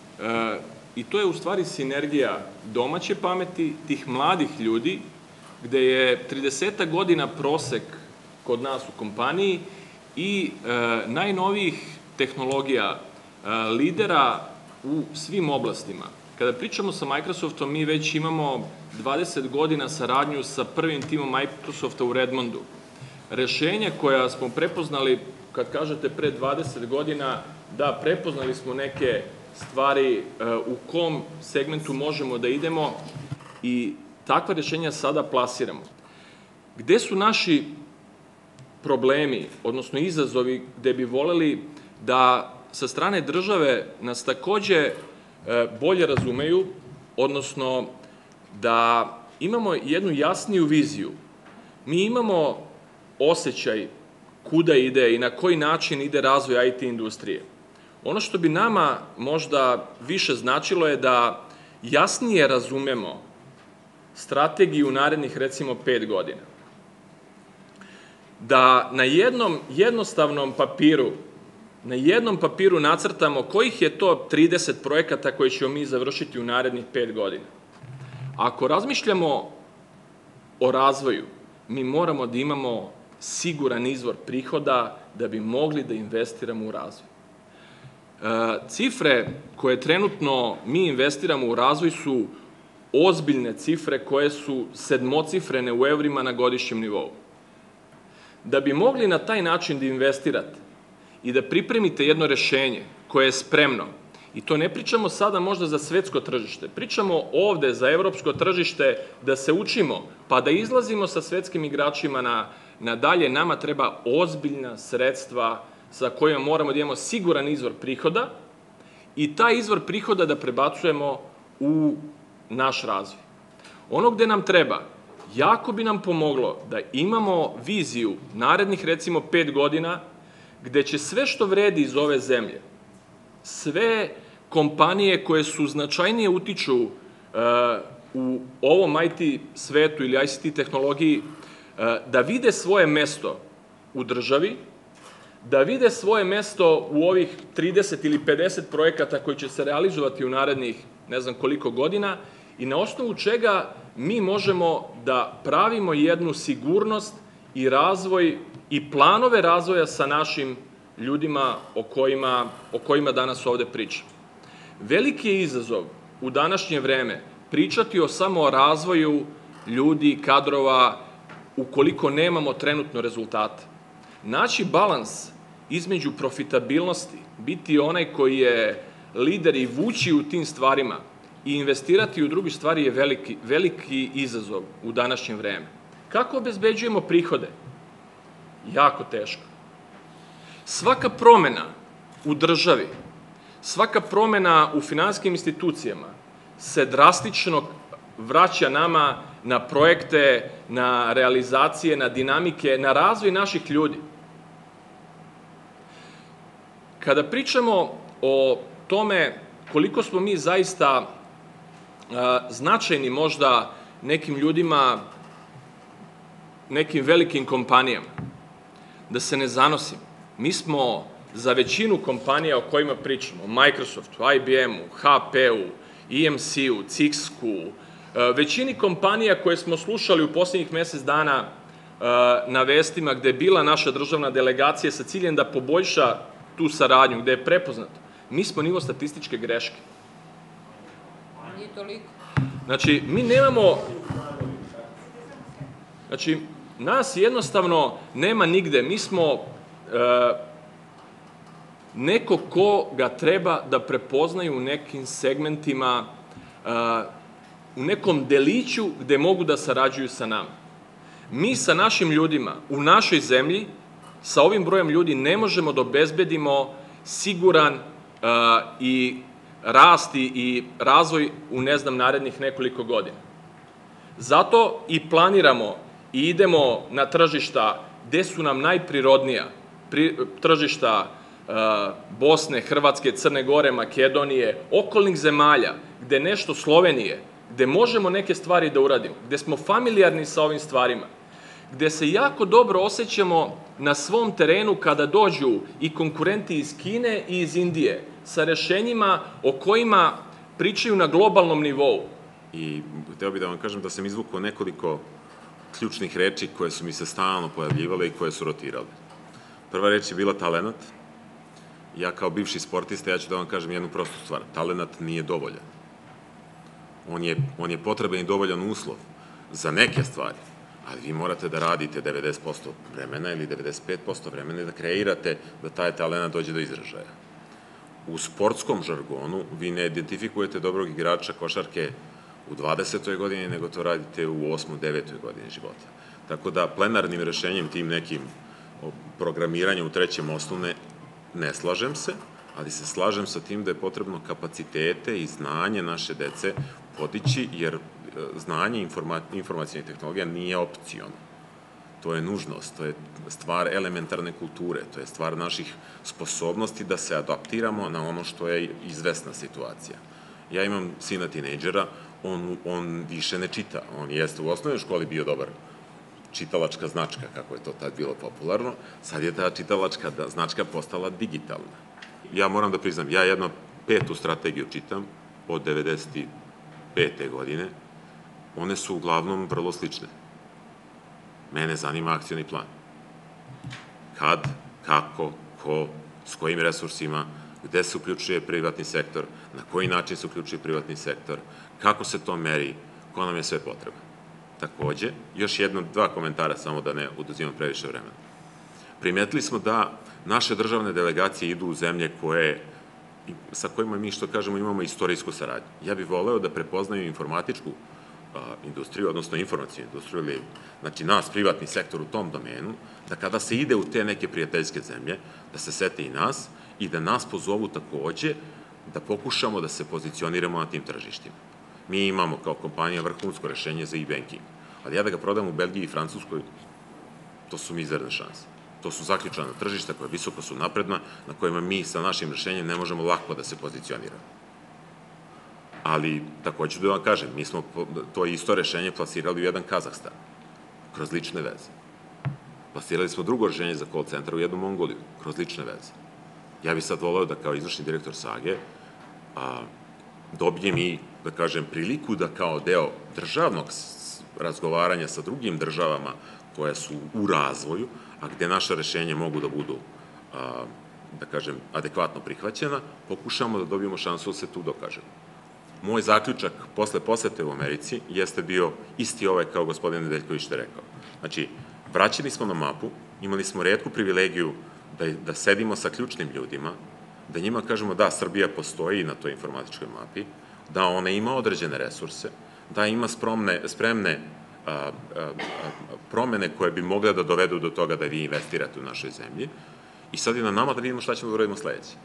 i to je u stvari sinergija domaće pameti, tih mladih ljudi, gde je trideset godina prosek kod nas u kompaniji i najnovijih tehnologija, lidera u svim oblastima. Kada pričamo sa Microsoftom, mi već imamo dvadeset godina saradnju sa prvim timom Microsofta u Redmondu. Rešenja koja smo prepoznali, kad kažete pre dvadeset godina, da, prepoznali smo neke stvari u kom segmentu možemo da idemo i takva rešenja sada plasiramo. Gde su naši problemi, odnosno izazovi, gde bi voleli da sa strane države nas takođe bolje razumeju, odnosno da imamo jednu jasniju viziju. Mi imamo osjećaj kuda ide i na koji način ide razvoj I T industrije. Ono što bi nama možda više značilo je da jasnije razumemo strategiju narednih, recimo, pet godina. Da na jednom jednostavnom papiru, na jednom papiru nacrtamo kojih je to trideset projekata koje ćemo mi završiti u narednih pet godina. Ako razmišljamo o razvoju, mi moramo da imamo siguran izvor prihoda da bi mogli da investiramo u razvoj. Cifre koje trenutno mi investiramo u razvoj su ozbiljne cifre koje su sedmocifrene u evrima na godišnjem nivou. Da bi mogli na taj način da investirate i da pripremite jedno rešenje koje je spremno, i to ne pričamo sada možda za svetsko tržište, pričamo ovde za evropsko tržište da se učimo, pa da izlazimo sa svetskim igračima na, na dalje, nama treba ozbiljna sredstva sa kojima moramo da imamo siguran izvor prihoda i taj izvor prihoda da prebacujemo u naš razvoj. Ono gde nam treba, jako bi nam pomoglo da imamo viziju narednih, recimo, pet godina, gde će sve što vredi iz ove zemlje, sve kompanije koje su značajnije utiču uh, u ovom I T svetu ili I C T tehnologiji, uh, da vide svoje mesto u državi, da vide svoje mesto u ovih trideset ili pedeset projekata koji će se realizovati u narednih ne znam koliko godina i na osnovu čega mi možemo da pravimo jednu sigurnost i razvoj i planove razvoja sa našim ljudima o kojima, o kojima danas ovde pričam. Veliki je izazov u današnje vreme pričati o samo o razvoju ljudi, kadrova, ukoliko nemamo trenutno rezultate. Naći balans između profitabilnosti, biti onaj koji je lider i vući u tim stvarima i investirati u drugi stvari je veliki, veliki izazov u današnje vreme. Kako obezbeđujemo prihode? Jako teško. Svaka promena u državi, svaka promena u finansijskim institucijama se drastično vraća nama na projekte, na realizacije, na dinamike, na razvoj naših ljudi. Kada pričamo o tome koliko smo mi zaista značajni možda nekim ljudima, nekim velikim kompanijama, da se ne zanosim, mi smo za većinu kompanija o kojima pričamo, Microsoftu, I B M-u, H P-u, E M C-u, C I X C-u, većini kompanija koje smo slušali u poslednjih mesec dana na vestima gde je bila naša državna delegacija sa ciljem da poboljša tu saradnju, gde je prepoznato. Mi smo nivo statističke greške. Nije toliko. Znači, mi nemamo... Znači, nas jednostavno nema nigde. Mi smo neko ko ga treba da prepoznaju u nekim segmentima, u nekom deliću gde mogu da sarađuju sa nama. Mi sa našim ljudima u našoj zemlji, sa ovim brojem ljudi ne možemo da obezbedimo siguran i rast i razvoj u, ne znam, narednih nekoliko godina. Zato i planiramo i idemo na tržišta gde su nam najprirodnija, tržišta Bosne, Hrvatske, Crne Gore, Makedonije, okolnih zemalja, gde nešto Slovenije, gde možemo neke stvari da uradimo, gde smo familijarni sa ovim stvarima, gde se jako dobro osjećamo na svom terenu kada dođu i konkurenti iz Kine i iz Indije sa rešenjima o kojima pričaju na globalnom nivou. I hteo bih da vam kažem da sam izvukao nekoliko ključnih reči koje su mi se stalno pojavljivale i koje su rotirale. Prva reč je bila talenat. Ja kao bivši sportista, ja ću da vam kažem jednu prostu stvar. Talenat nije dovoljan. On je, on je potreban i dovoljan uslov za neke stvari, ali vi morate da radite devedeset posto vremena ili devedeset pet posto vremena i da kreirate da taj talenat dođe do izražaja. U sportskom žargonu vi ne identifikujete dobrog igrača košarke u dvadesetoj godini, nego to radite u osmoj, devetoj godini života. Tako da plenarnim rešenjem, tim nekim programiranjem u trećem osnovne, ne slažem se, ali se slažem sa tim da je potrebno kapacitete i znanje naše dece podići, jer znanje informacijnih tehnologija nije opciono. to je nužnost, to je stvar elementarne kulture, to je stvar naših sposobnosti da se adaptiramo na ono što je izvesna situacija. Ja imam sina tinejdžera, on, on više ne čita, on jeste u osnovnoj školi bio dobar čitalačka značka, kako je to tad bilo popularno, sad je ta čitalačka značka postala digitalna. Ja moram da priznam, ja jedno petu strategiju čitam od devedeset pete godine, one su uglavnom vrlo slične. Mene zanima akcioni plan. Kad, kako, ko, s kojim resursima, gde se uključuje privatni sektor, na koji način se uključuje privatni sektor, kako se to meri, ko nam je sve potreba. Takođe, još jedno, dva komentara, samo da ne oduzimam previše vremena. Primetili smo da naše državne delegacije idu u zemlje koje, sa kojima mi, što kažemo, imamo istorijsku saradnju. Ja bih voleo da prepoznaju informatičku industriju, odnosno informacijnu industriju, ili, znači nas, privatni sektor u tom domenu, da kada se ide u te neke prijateljske zemlje, da se sete i nas i da nas pozovu takođe da pokušamo da se pozicioniramo na tim tržištima. Mi imamo kao kompanija vrhunsko rešenje za e-banking, ali ja da ga prodam u Belgiji i Francuskoj, to su mizerne šanse. To su zaključana tržišta koja visoko su napredna, na kojima mi sa našim rešenjem ne možemo lako da se pozicioniramo. Ali, takođe da vam kažem, mi smo to isto rešenje plasirali u jedan Kazahstan, kroz lične veze. Plasirali smo drugo rešenje za call centar u jednu Mongoliju, kroz lične veze. Ja bih sad voleo da kao izvršni direktor Sage dobijem i, da kažem, priliku da kao deo državnog razgovaranja sa drugim državama koje su u razvoju, a gde naše rešenje mogu da budu, da kažem, adekvatno prihvaćena, pokušamo da dobijemo šansu da se tu dokažemo. Moj zaključak posle posete u Americi jeste bio isti ovaj kao gospodin Nedeljković što je rekao. Znači, vraćeni smo na mapu, imali smo retku privilegiju da sedimo sa ključnim ljudima, da njima kažemo da Srbija postoji na toj informatičkoj mapi, da ona ima određene resurse, da ima spremne promene koje bi mogle da dovedu do toga da vi investirate u našoj zemlji i sad je na nama da vidimo šta ćemo da uradimo sledeće.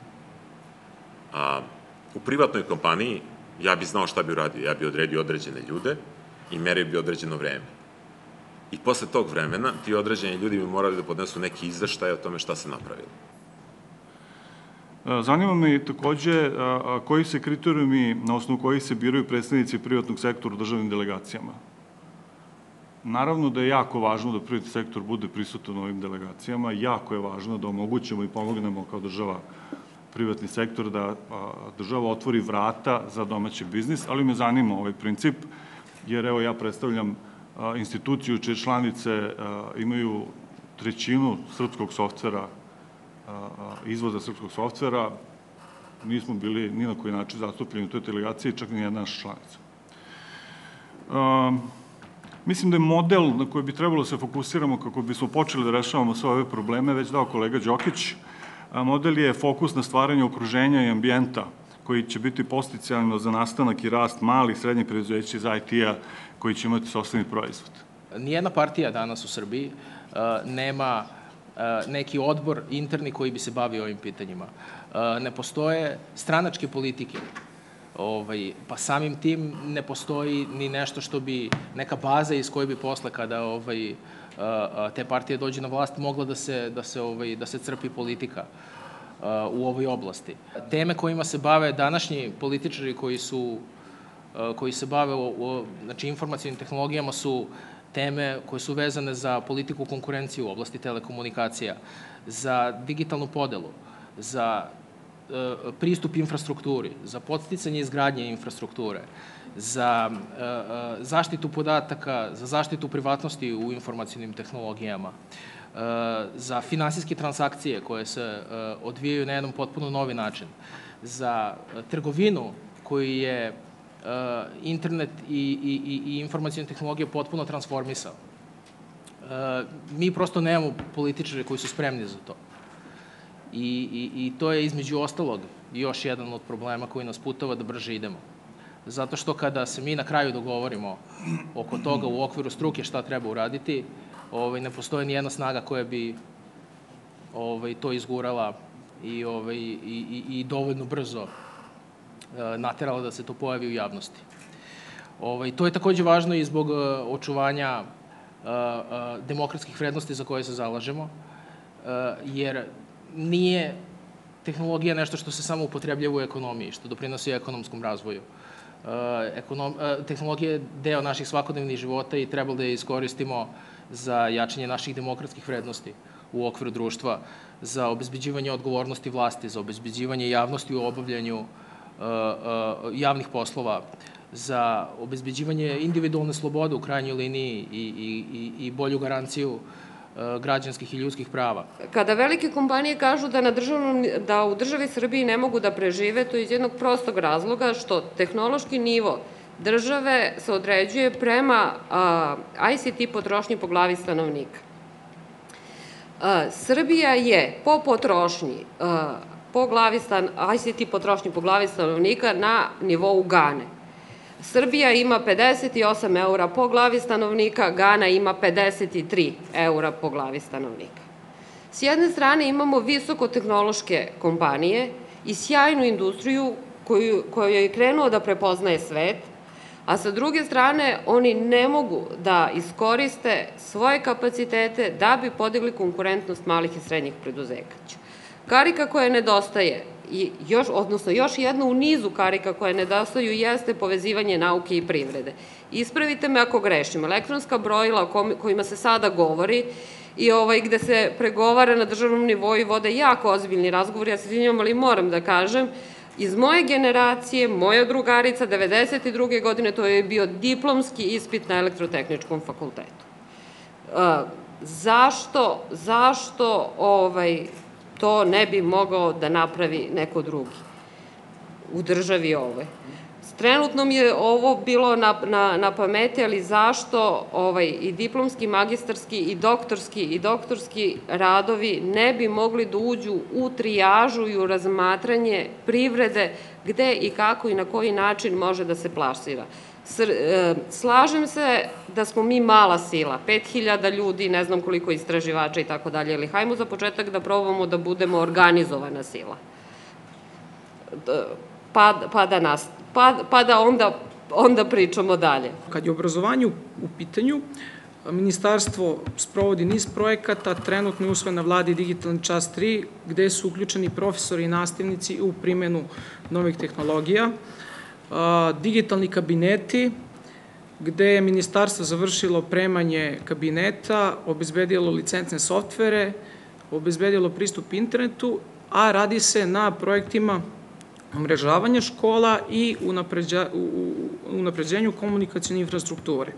U privatnoj kompaniji ja bi znao šta bi uradio, ja bi odredio određene ljude i merio bi određeno vreme. I posle tog vremena ti određeni ljudi bi morali da podnesu neki izveštaj o tome šta se napravilo. Zanima me i takođe koji se kriterijumi na osnovu kojih se biraju predstavnici privatnog sektora u državnim delegacijama. Naravno da je jako važno da privatni sektor bude prisutan u ovim delegacijama, jako je važno da omogućemo i pomognemo kao država privatni sektor, da država otvori vrata za domaći biznis, ali me zanima ovaj princip, jer evo ja predstavljam instituciju čije članice imaju trećinu srpskog softvera, izvoza srpskog softvera, nismo bili ni na koji način zastupljeni u toj delegaciji, čak ni jedna naša članica. Mislim da je model na koji bi trebalo se fokusiramo kako bismo počeli da rešavamo sve ove probleme već dao kolega Đokić. Model je fokus na stvaranje okruženja i ambijenta koji će biti posticajalno za nastanak i rast malih i srednjih preduzeća iz I T-a koji će imati sopstveni proizvod. Nijedna partija danas u Srbiji nema neki odbor interni koji bi se bavio ovim pitanjima. Ne postoje stranačke politike, pa samim tim ne postoji ni nešto što bi, neka baza iz koje bi posle kada te partije dođe na vlast mogla da se crpi politika u ovoj oblasti. Teme kojima se bave današnji političari koji su, koji se bave informacionim tehnologijama su teme koje su vezane za politiku konkurencije u oblasti telekomunikacija, za digitalnu podelu, za pristup infrastrukturi, za podsticanje izgradnje infrastrukture, za zaštitu podataka, za zaštitu privatnosti u informacionim tehnologijama, za finansijske transakcije koje se odvijaju na jedan potpuno novi način, za trgovinu koju je internet i informacijne tehnologije potpuno transformisao. Mi prosto nemamo političare koji su spremni za to. I to je između ostalog još jedan od problema koji nas putava da brže idemo. Zato što kada se mi na kraju dogovorimo oko toga u okviru struke šta treba uraditi, ne postoje ni jedna snaga koja bi to izgurala i dovoljno brzo naterala da se to pojavi u javnosti. To je takođe važno i zbog očuvanja demokratskih vrednosti za koje se zalažemo, jer nije tehnologija nešto što se samo upotrebljava u ekonomiji, što doprinosi ekonomskom razvoju. Tehnologija je deo naših svakodnevnih života i trebalo da je iskoristimo za jačanje naših demokratskih vrednosti u okviru društva, za obezbeđivanje odgovornosti vlasti, za obezbeđivanje javnosti u obavljanju javnih poslova, za obezbeđivanje individualne slobode u krajnjoj liniji i bolju garanciju građanskih i ljudskih prava. Kada velike kompanije kažu da, na državnom, da u državi Srbiji ne mogu da prežive, to je iz jednog prostog razloga što tehnološki nivo države se određuje prema I C T potrošnji po glavi stanovnika. Srbija je po potrošnji, po glavi stan, I C T potrošnji po glavi stanovnika na nivou Gane. Srbija ima pedeset osam eura po glavi stanovnika, Gana ima pedeset tri eura po glavi stanovnika. S jedne strane imamo visokotehnološke kompanije i sjajnu industriju koju je krenuo da prepoznaje svet, a sa druge strane oni ne mogu da iskoriste svoje kapacitete da bi podigli konkurentnost malih i srednjih preduzeća. Karika koja nedostaje, odnosno još jedna u nizu karika koje nedostaju jeste povezivanje nauke i privrede. Ispravite me ako grešim, elektronska brojila o kojima se sada govori i gde se pregovara na državnom nivou i vode jako ozbiljni razgovori, ja se izvinjam, ali moram da kažem, iz moje generacije, moja drugarica, devedeset druge godine, to je bio diplomski ispit na elektrotehničkom fakultetu. Zašto, zašto to ne bi mogao da napravi neko drugi u državi ovoj? Trenutno mi je ovo bilo na pameti, ali zašto i diplomski, magistarski, i doktorski i doktorski radovi ne bi mogli da uđu u trijažu i u razmatranje privrede gde i kako i na koji način može da se plasira. Slažem se da smo mi mala sila, pet hiljada ljudi, ne znam koliko istraživača i tako dalje, ali hajmo za početak da probamo da budemo organizovana sila. Pa da onda pričamo dalje. Kad je obrazovanje u pitanju, Ministarstvo sprovodi niz projekata, trenutno je usvojen na vladi Digitalni čas tri, gde su uključeni profesori i nastavnici u primjenu novih tehnologija, digitalni kabineti, gde je Ministarstvo završilo opremanje kabineta, obezbedilo licencne softvere, obezbedilo pristup internetu, a radi se na projektima umrežavanja škola i unapređenju komunikacijne infrastrukture.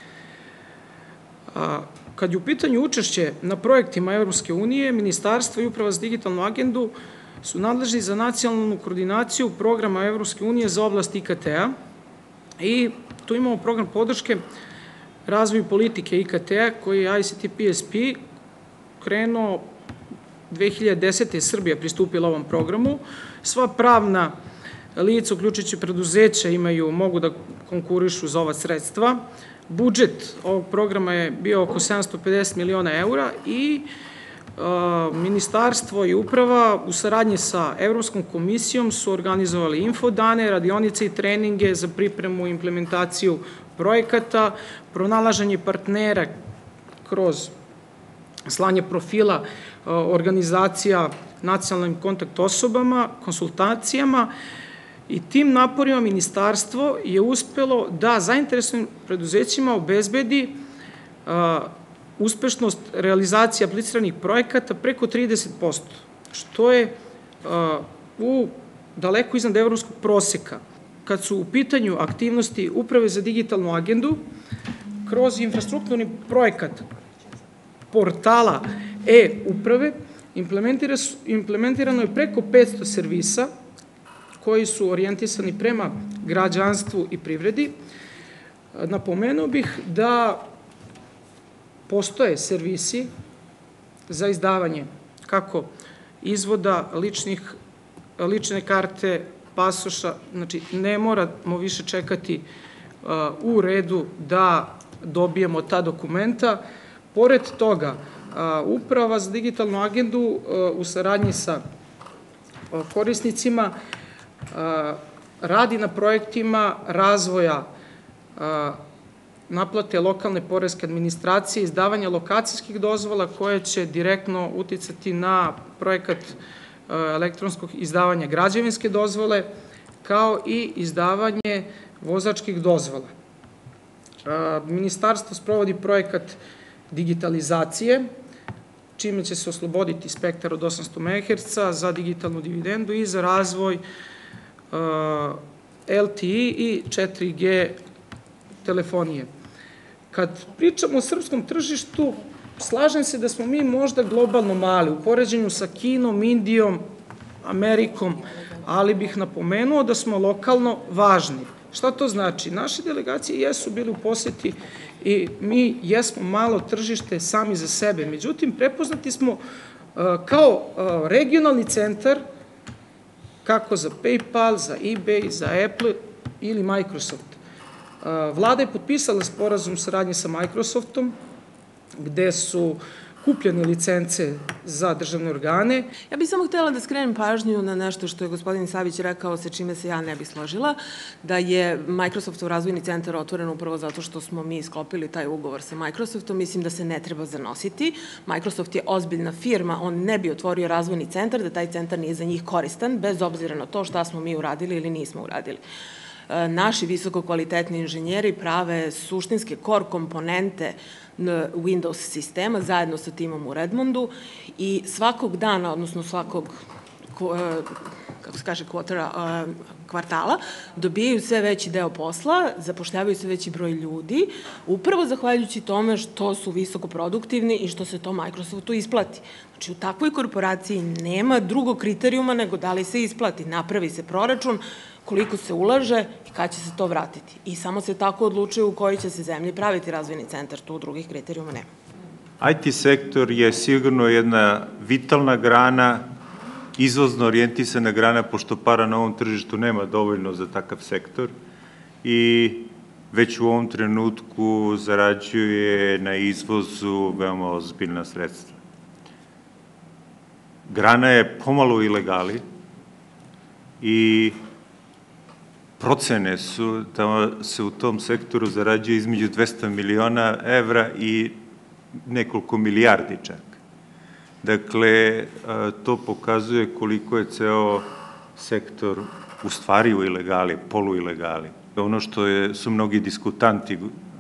Kad je u pitanju učešće na projektima Evropske unije, Ministarstvo i Uprava za digitalnu agendu su nadležni za nacionalnu koordinaciju programa Evropske unije za oblast I K T-a i tu imamo program podrške razvoju politike I K T-a koji je I C T P S P krenuo dve hiljade desete. je Srbija pristupila ovom programu. Sva pravna lica, uključujući preduzeća, imaju, mogu da konkurišu za ova sredstva. Budžet ovog programa je bio oko sedamsto pedeset miliona eura i Ministarstvo i Uprava u saradnji sa Evropskom komisijom su organizovali infodane, radionice i treninge za pripremu i implementaciju projekata, pronalaženje partnera kroz slanje profila organizacija nacionalnim kontakt osobama, konsultacijama i tim naporima Ministarstvo je uspelo da zainteresovanim preduzećima obezbedi uspešnost realizacije apliciranih projekata preko trideset posto, što je u daleko iznad evropskog proseka. Kad su u pitanju aktivnosti Uprave za digitalnu agendu, kroz infrastrukturni projekat portala e-uprave implementirano je preko petsto servisa koji su orijentisani prema građanstvu i privredi. Napomenuo bih da postoje servisi za izdavanje kako izvoda lične karte, pasoša, znači ne moramo više čekati u redu da dobijemo ta dokumenta. Pored toga, Uprava za digitalnu agendu u saradnji sa korisnicima radi na projektima razvoja naplate lokalne poreske administracije, izdavanja lokacijskih dozvola koje će direktno uticati na projekat elektronskog izdavanja građevinske dozvole, kao i izdavanje vozačkih dozvola. Ministarstvo sprovodi projekat digitalizacije, čime će se osloboditi spektar od osamsto megaherca za digitalnu dividendu i za razvoj L T E i četiri G telefonije. Kad pričamo o srpskom tržištu, slažem se da smo mi možda globalno mali, u poređenju sa Kinom, Indijom, Amerikom, ali bih napomenuo da smo lokalno važni. Šta to znači? Naše delegacije jesu bili u poseti i mi jesmo malo tržište sami za sebe. Međutim, prepoznati smo kao regionalni centar kako za PayPal, za eBay, za Apple ili Microsoft. Vlada je potpisala sporazum saradnje sa Microsoftom, gde su kupljene licence za državne organe. Ja bih samo htjela da skrenem pažnju na nešto što je gospodin Savić rekao, sa čime se ja ne bih složila, da je Microsoftov razvojni centar otvoren upravo zato što smo mi sklopili taj ugovor sa Microsoftom. Mislim da se ne treba zanositi. Microsoft je ozbiljna firma, on ne bi otvorio razvojni centar, da taj centar nije za njih koristan, bez obzira na to šta smo mi uradili ili nismo uradili. Naši visoko kvalitetni inženjeri prave suštinske core komponente Windows sistema zajedno sa timom u Redmondu i svakog dana, odnosno svakog, kako se kaže, kvartala, dobijaju sve veći deo posla, zapošljavaju sve veći broj ljudi, upravo zahvaljujući tome što su visoko produktivni i što se to Microsoftu isplati. Znači, u takvoj korporaciji nema drugog kriterijuma nego da li se isplati. Napravi se proračun, koliko se ulaže i kada će se to vratiti. I samo se tako odlučuje u kojoj će se zemlji praviti razvojni centar, tu drugih kriterijuma nema. I T sektor je sigurno jedna vitalna grana, izvozno orijentisana grana, pošto para na ovom tržištu nema dovoljno za takav sektor i već u ovom trenutku zarađuje na izvozu veoma ozbiljna sredstva. Grana je pomalo u ilegali i procene su da se u tom sektoru zarađuje između dvesta miliona evra i nekoliko milijardi čak. Dakle, to pokazuje koliko je ceo sektor u stvari u ilegali, poluilegali. Ono što su mnogi diskutanti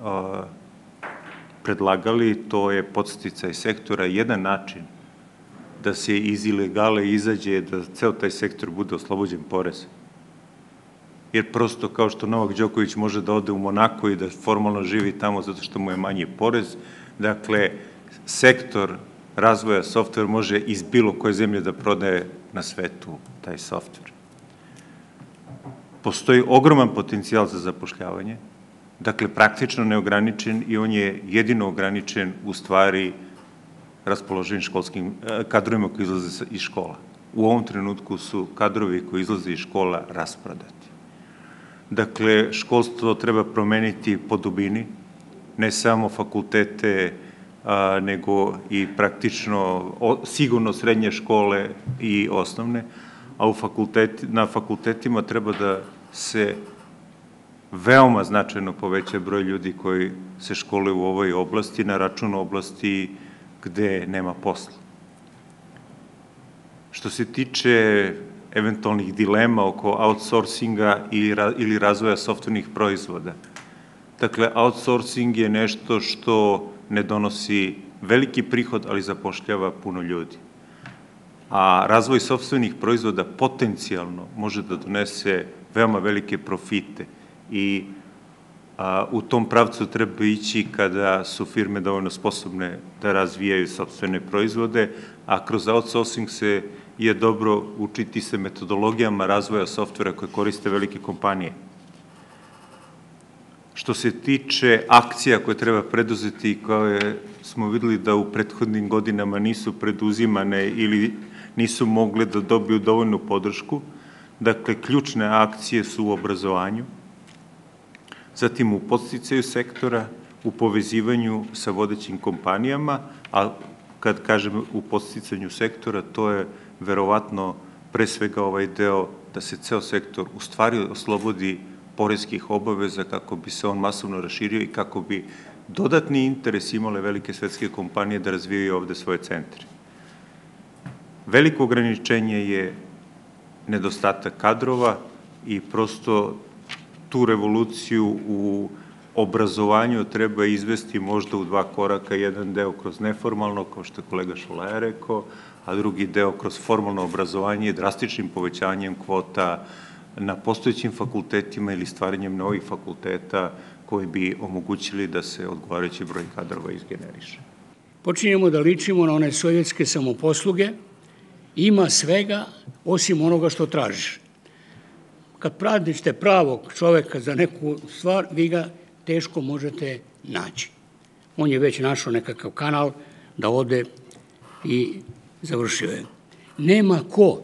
predlagali, to je podsticaj sektora, jedan način da se iz ilegale izađe, da ceo taj sektor bude oslobođen poreza. Jer prosto kao što Novak Đoković može da ode u Monako i da formalno živi tamo zato što mu je manji porez, dakle, sektor razvoja software može iz bilo koje zemlje da prodaje na svetu taj software. Postoji ogroman potencijal za zapošljavanje, dakle, praktično neograničen i on je jedino ograničen u stvari raspoloženim školskim kadrovima koji izlaze iz škola. U ovom trenutku su kadrovi koji izlaze iz škola rasprodati. Dakle, školstvo treba promeniti po dubini, ne samo fakultete, nego i praktično sigurno srednje škole i osnovne, a na fakultetima treba da se veoma značajno poveća broj ljudi koji se škole u ovoj oblasti na račun oblasti gde nema posla. Što se tiče eventualnih dilema oko outsourcinga ili razvoja softvernih proizvoda, dakle, outsourcing je nešto što ne donosi veliki prihod, ali zapošljava puno ljudi. A razvoj sopstvenih proizvoda potencijalno može da donese veoma velike profite i u tom pravcu treba ići kada su firme dovoljno sposobne da razvijaju sopstvene proizvode, a kroz outsourcing se je dobro učiti se metodologijama razvoja softvera koje koriste velike kompanije. Što se tiče akcija koje treba preduzeti, koje smo videli da u prethodnim godinama nisu preduzimane ili nisu mogle da dobiju dovoljnu podršku, dakle, ključne akcije su u obrazovanju, zatim u podsticaju sektora, u povezivanju sa vodećim kompanijama, a kad kažem u podsticanju sektora, to je verovatno pre svega ovaj deo da se ceo sektor u stvari oslobodi poreskih obaveza, kako bi se on masovno raširio i kako bi dodatni interes imale velike svetske kompanije da razvijaju ovde svoje centre. Veliko ograničenje je nedostatak kadrova i prosto tu revoluciju u obrazovanju treba izvesti možda u dva koraka, jedan deo kroz neformalno, kao što je kolega Šolaja rekao, a drugi deo kroz formalno obrazovanje i drastičnim povećanjem kvota na postojećim fakultetima ili stvaranjem novih fakulteta koji bi omogućili da se odgovarajući broj kadrova izgeneriše. Počinjemo da ličimo na one sovjetske samoposluge, ima svega osim onoga što tražiš. Kad pravite pravog čoveka za neku stvar, vi ga teško možete naći. On je već našao nekakav kanal da ode i završio je. Nema ko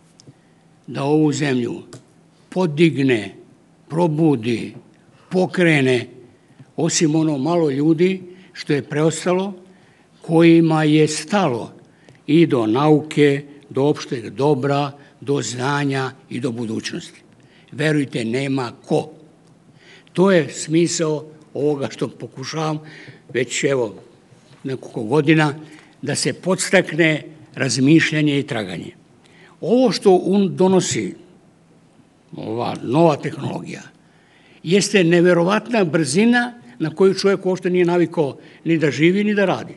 da ovu zemlju podigne, probudi, pokrene, osim ono malo ljudi što je preostalo, kojima je stalo i do nauke, do opšteg dobra, do znanja i do budućnosti. Verujte, nema ko. To je smisao ovoga što pokušavam već evo nekoliko godina, da se podstakne razmišljanje i traganje. Ovo što on donosi, ova nova tehnologija, jeste neverovatna brzina na koju čovjek uopšte nije navikao ni da živi, ni da radi.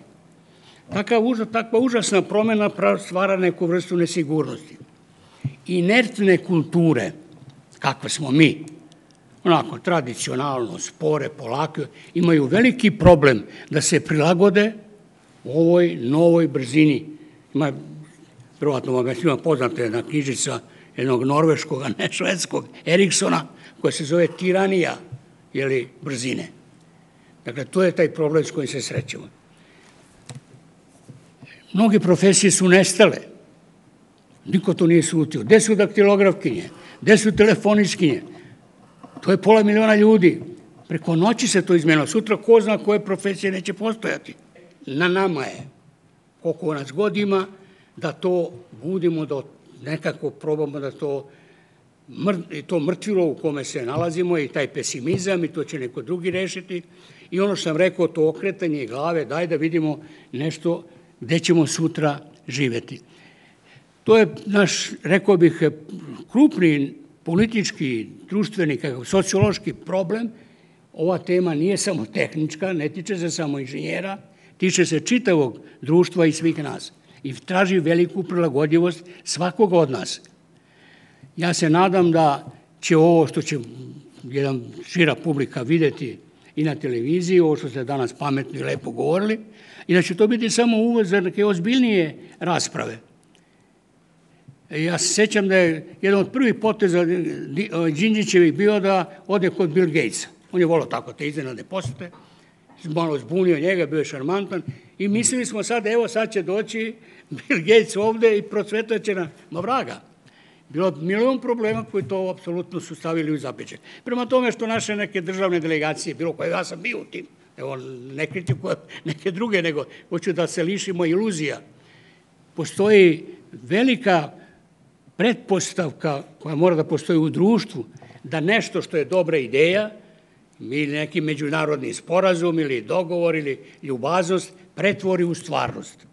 Takva užasna promjena stvara neku vrstu nesigurnosti. Inertne kulture, kakve smo mi, onako tradicionalno, spore, polako, imaju veliki problem da se prilagode ovoj novoj brzini. Ima, verovatno vam je svima poznata jedna knjižica jednog norveškog, a ne švedskog, Eriksona, koja se zove Tiranija, jeli, brzine. Dakle, to je taj problem s kojim se srećemo. Mnoge profesije su nestale. Niko to nije slutio. Gde su daktilografkinje? Gde su telefonistkinje? To je pola miliona ljudi. Preko noći se to izmenilo. Sutra ko zna koje profesije neće postojati. Na nama je, koliko nas god ima, da to budimo, da nekako probamo da to, to mrtvilo u kome se nalazimo i taj pesimizam i to će neko drugi rešiti. I ono što sam rekao, to okretanje glave, daj da vidimo nešto gde ćemo sutra živeti. To je naš, rekao bih, krupni politički, društveni, sociološki problem. Ova tema nije samo tehnička, ne tiče se samo inženjera, tiče se čitavog društva i svih nas i traži veliku prilagodljivost svakoga od nas. Ja se nadam da će ovo što će jedan šira publika videti i na televiziji, ovo što ste danas pametno i lepo govorili, i da će to biti samo uvod za neke ozbiljnije rasprave. Ja se sećam da je jedan od prvih poteza Đinđićevih bio da ode kod Bill Gatesa. On je volao tako te iznenadne posete, malo zbunio njega, bio je šarmantan i mislili smo sad, evo sad će doći Bill Gates ovde i procvetat će na, ma vraga. Bilo milion problema koji to apsolutno su stavili u zapećak. Prema tome što naše neke državne delegacije, bilo koje, ja sam bio u tim, evo ne kritikujem neke druge, nego hoću da se lišimo iluzija. Postoji velika pretpostavka koja mora da postoji u društvu, da nešto što je dobra ideja, ili neki međunarodni sporazum, ili dogovor, ili ljubaznost, pretvori u stvarnost.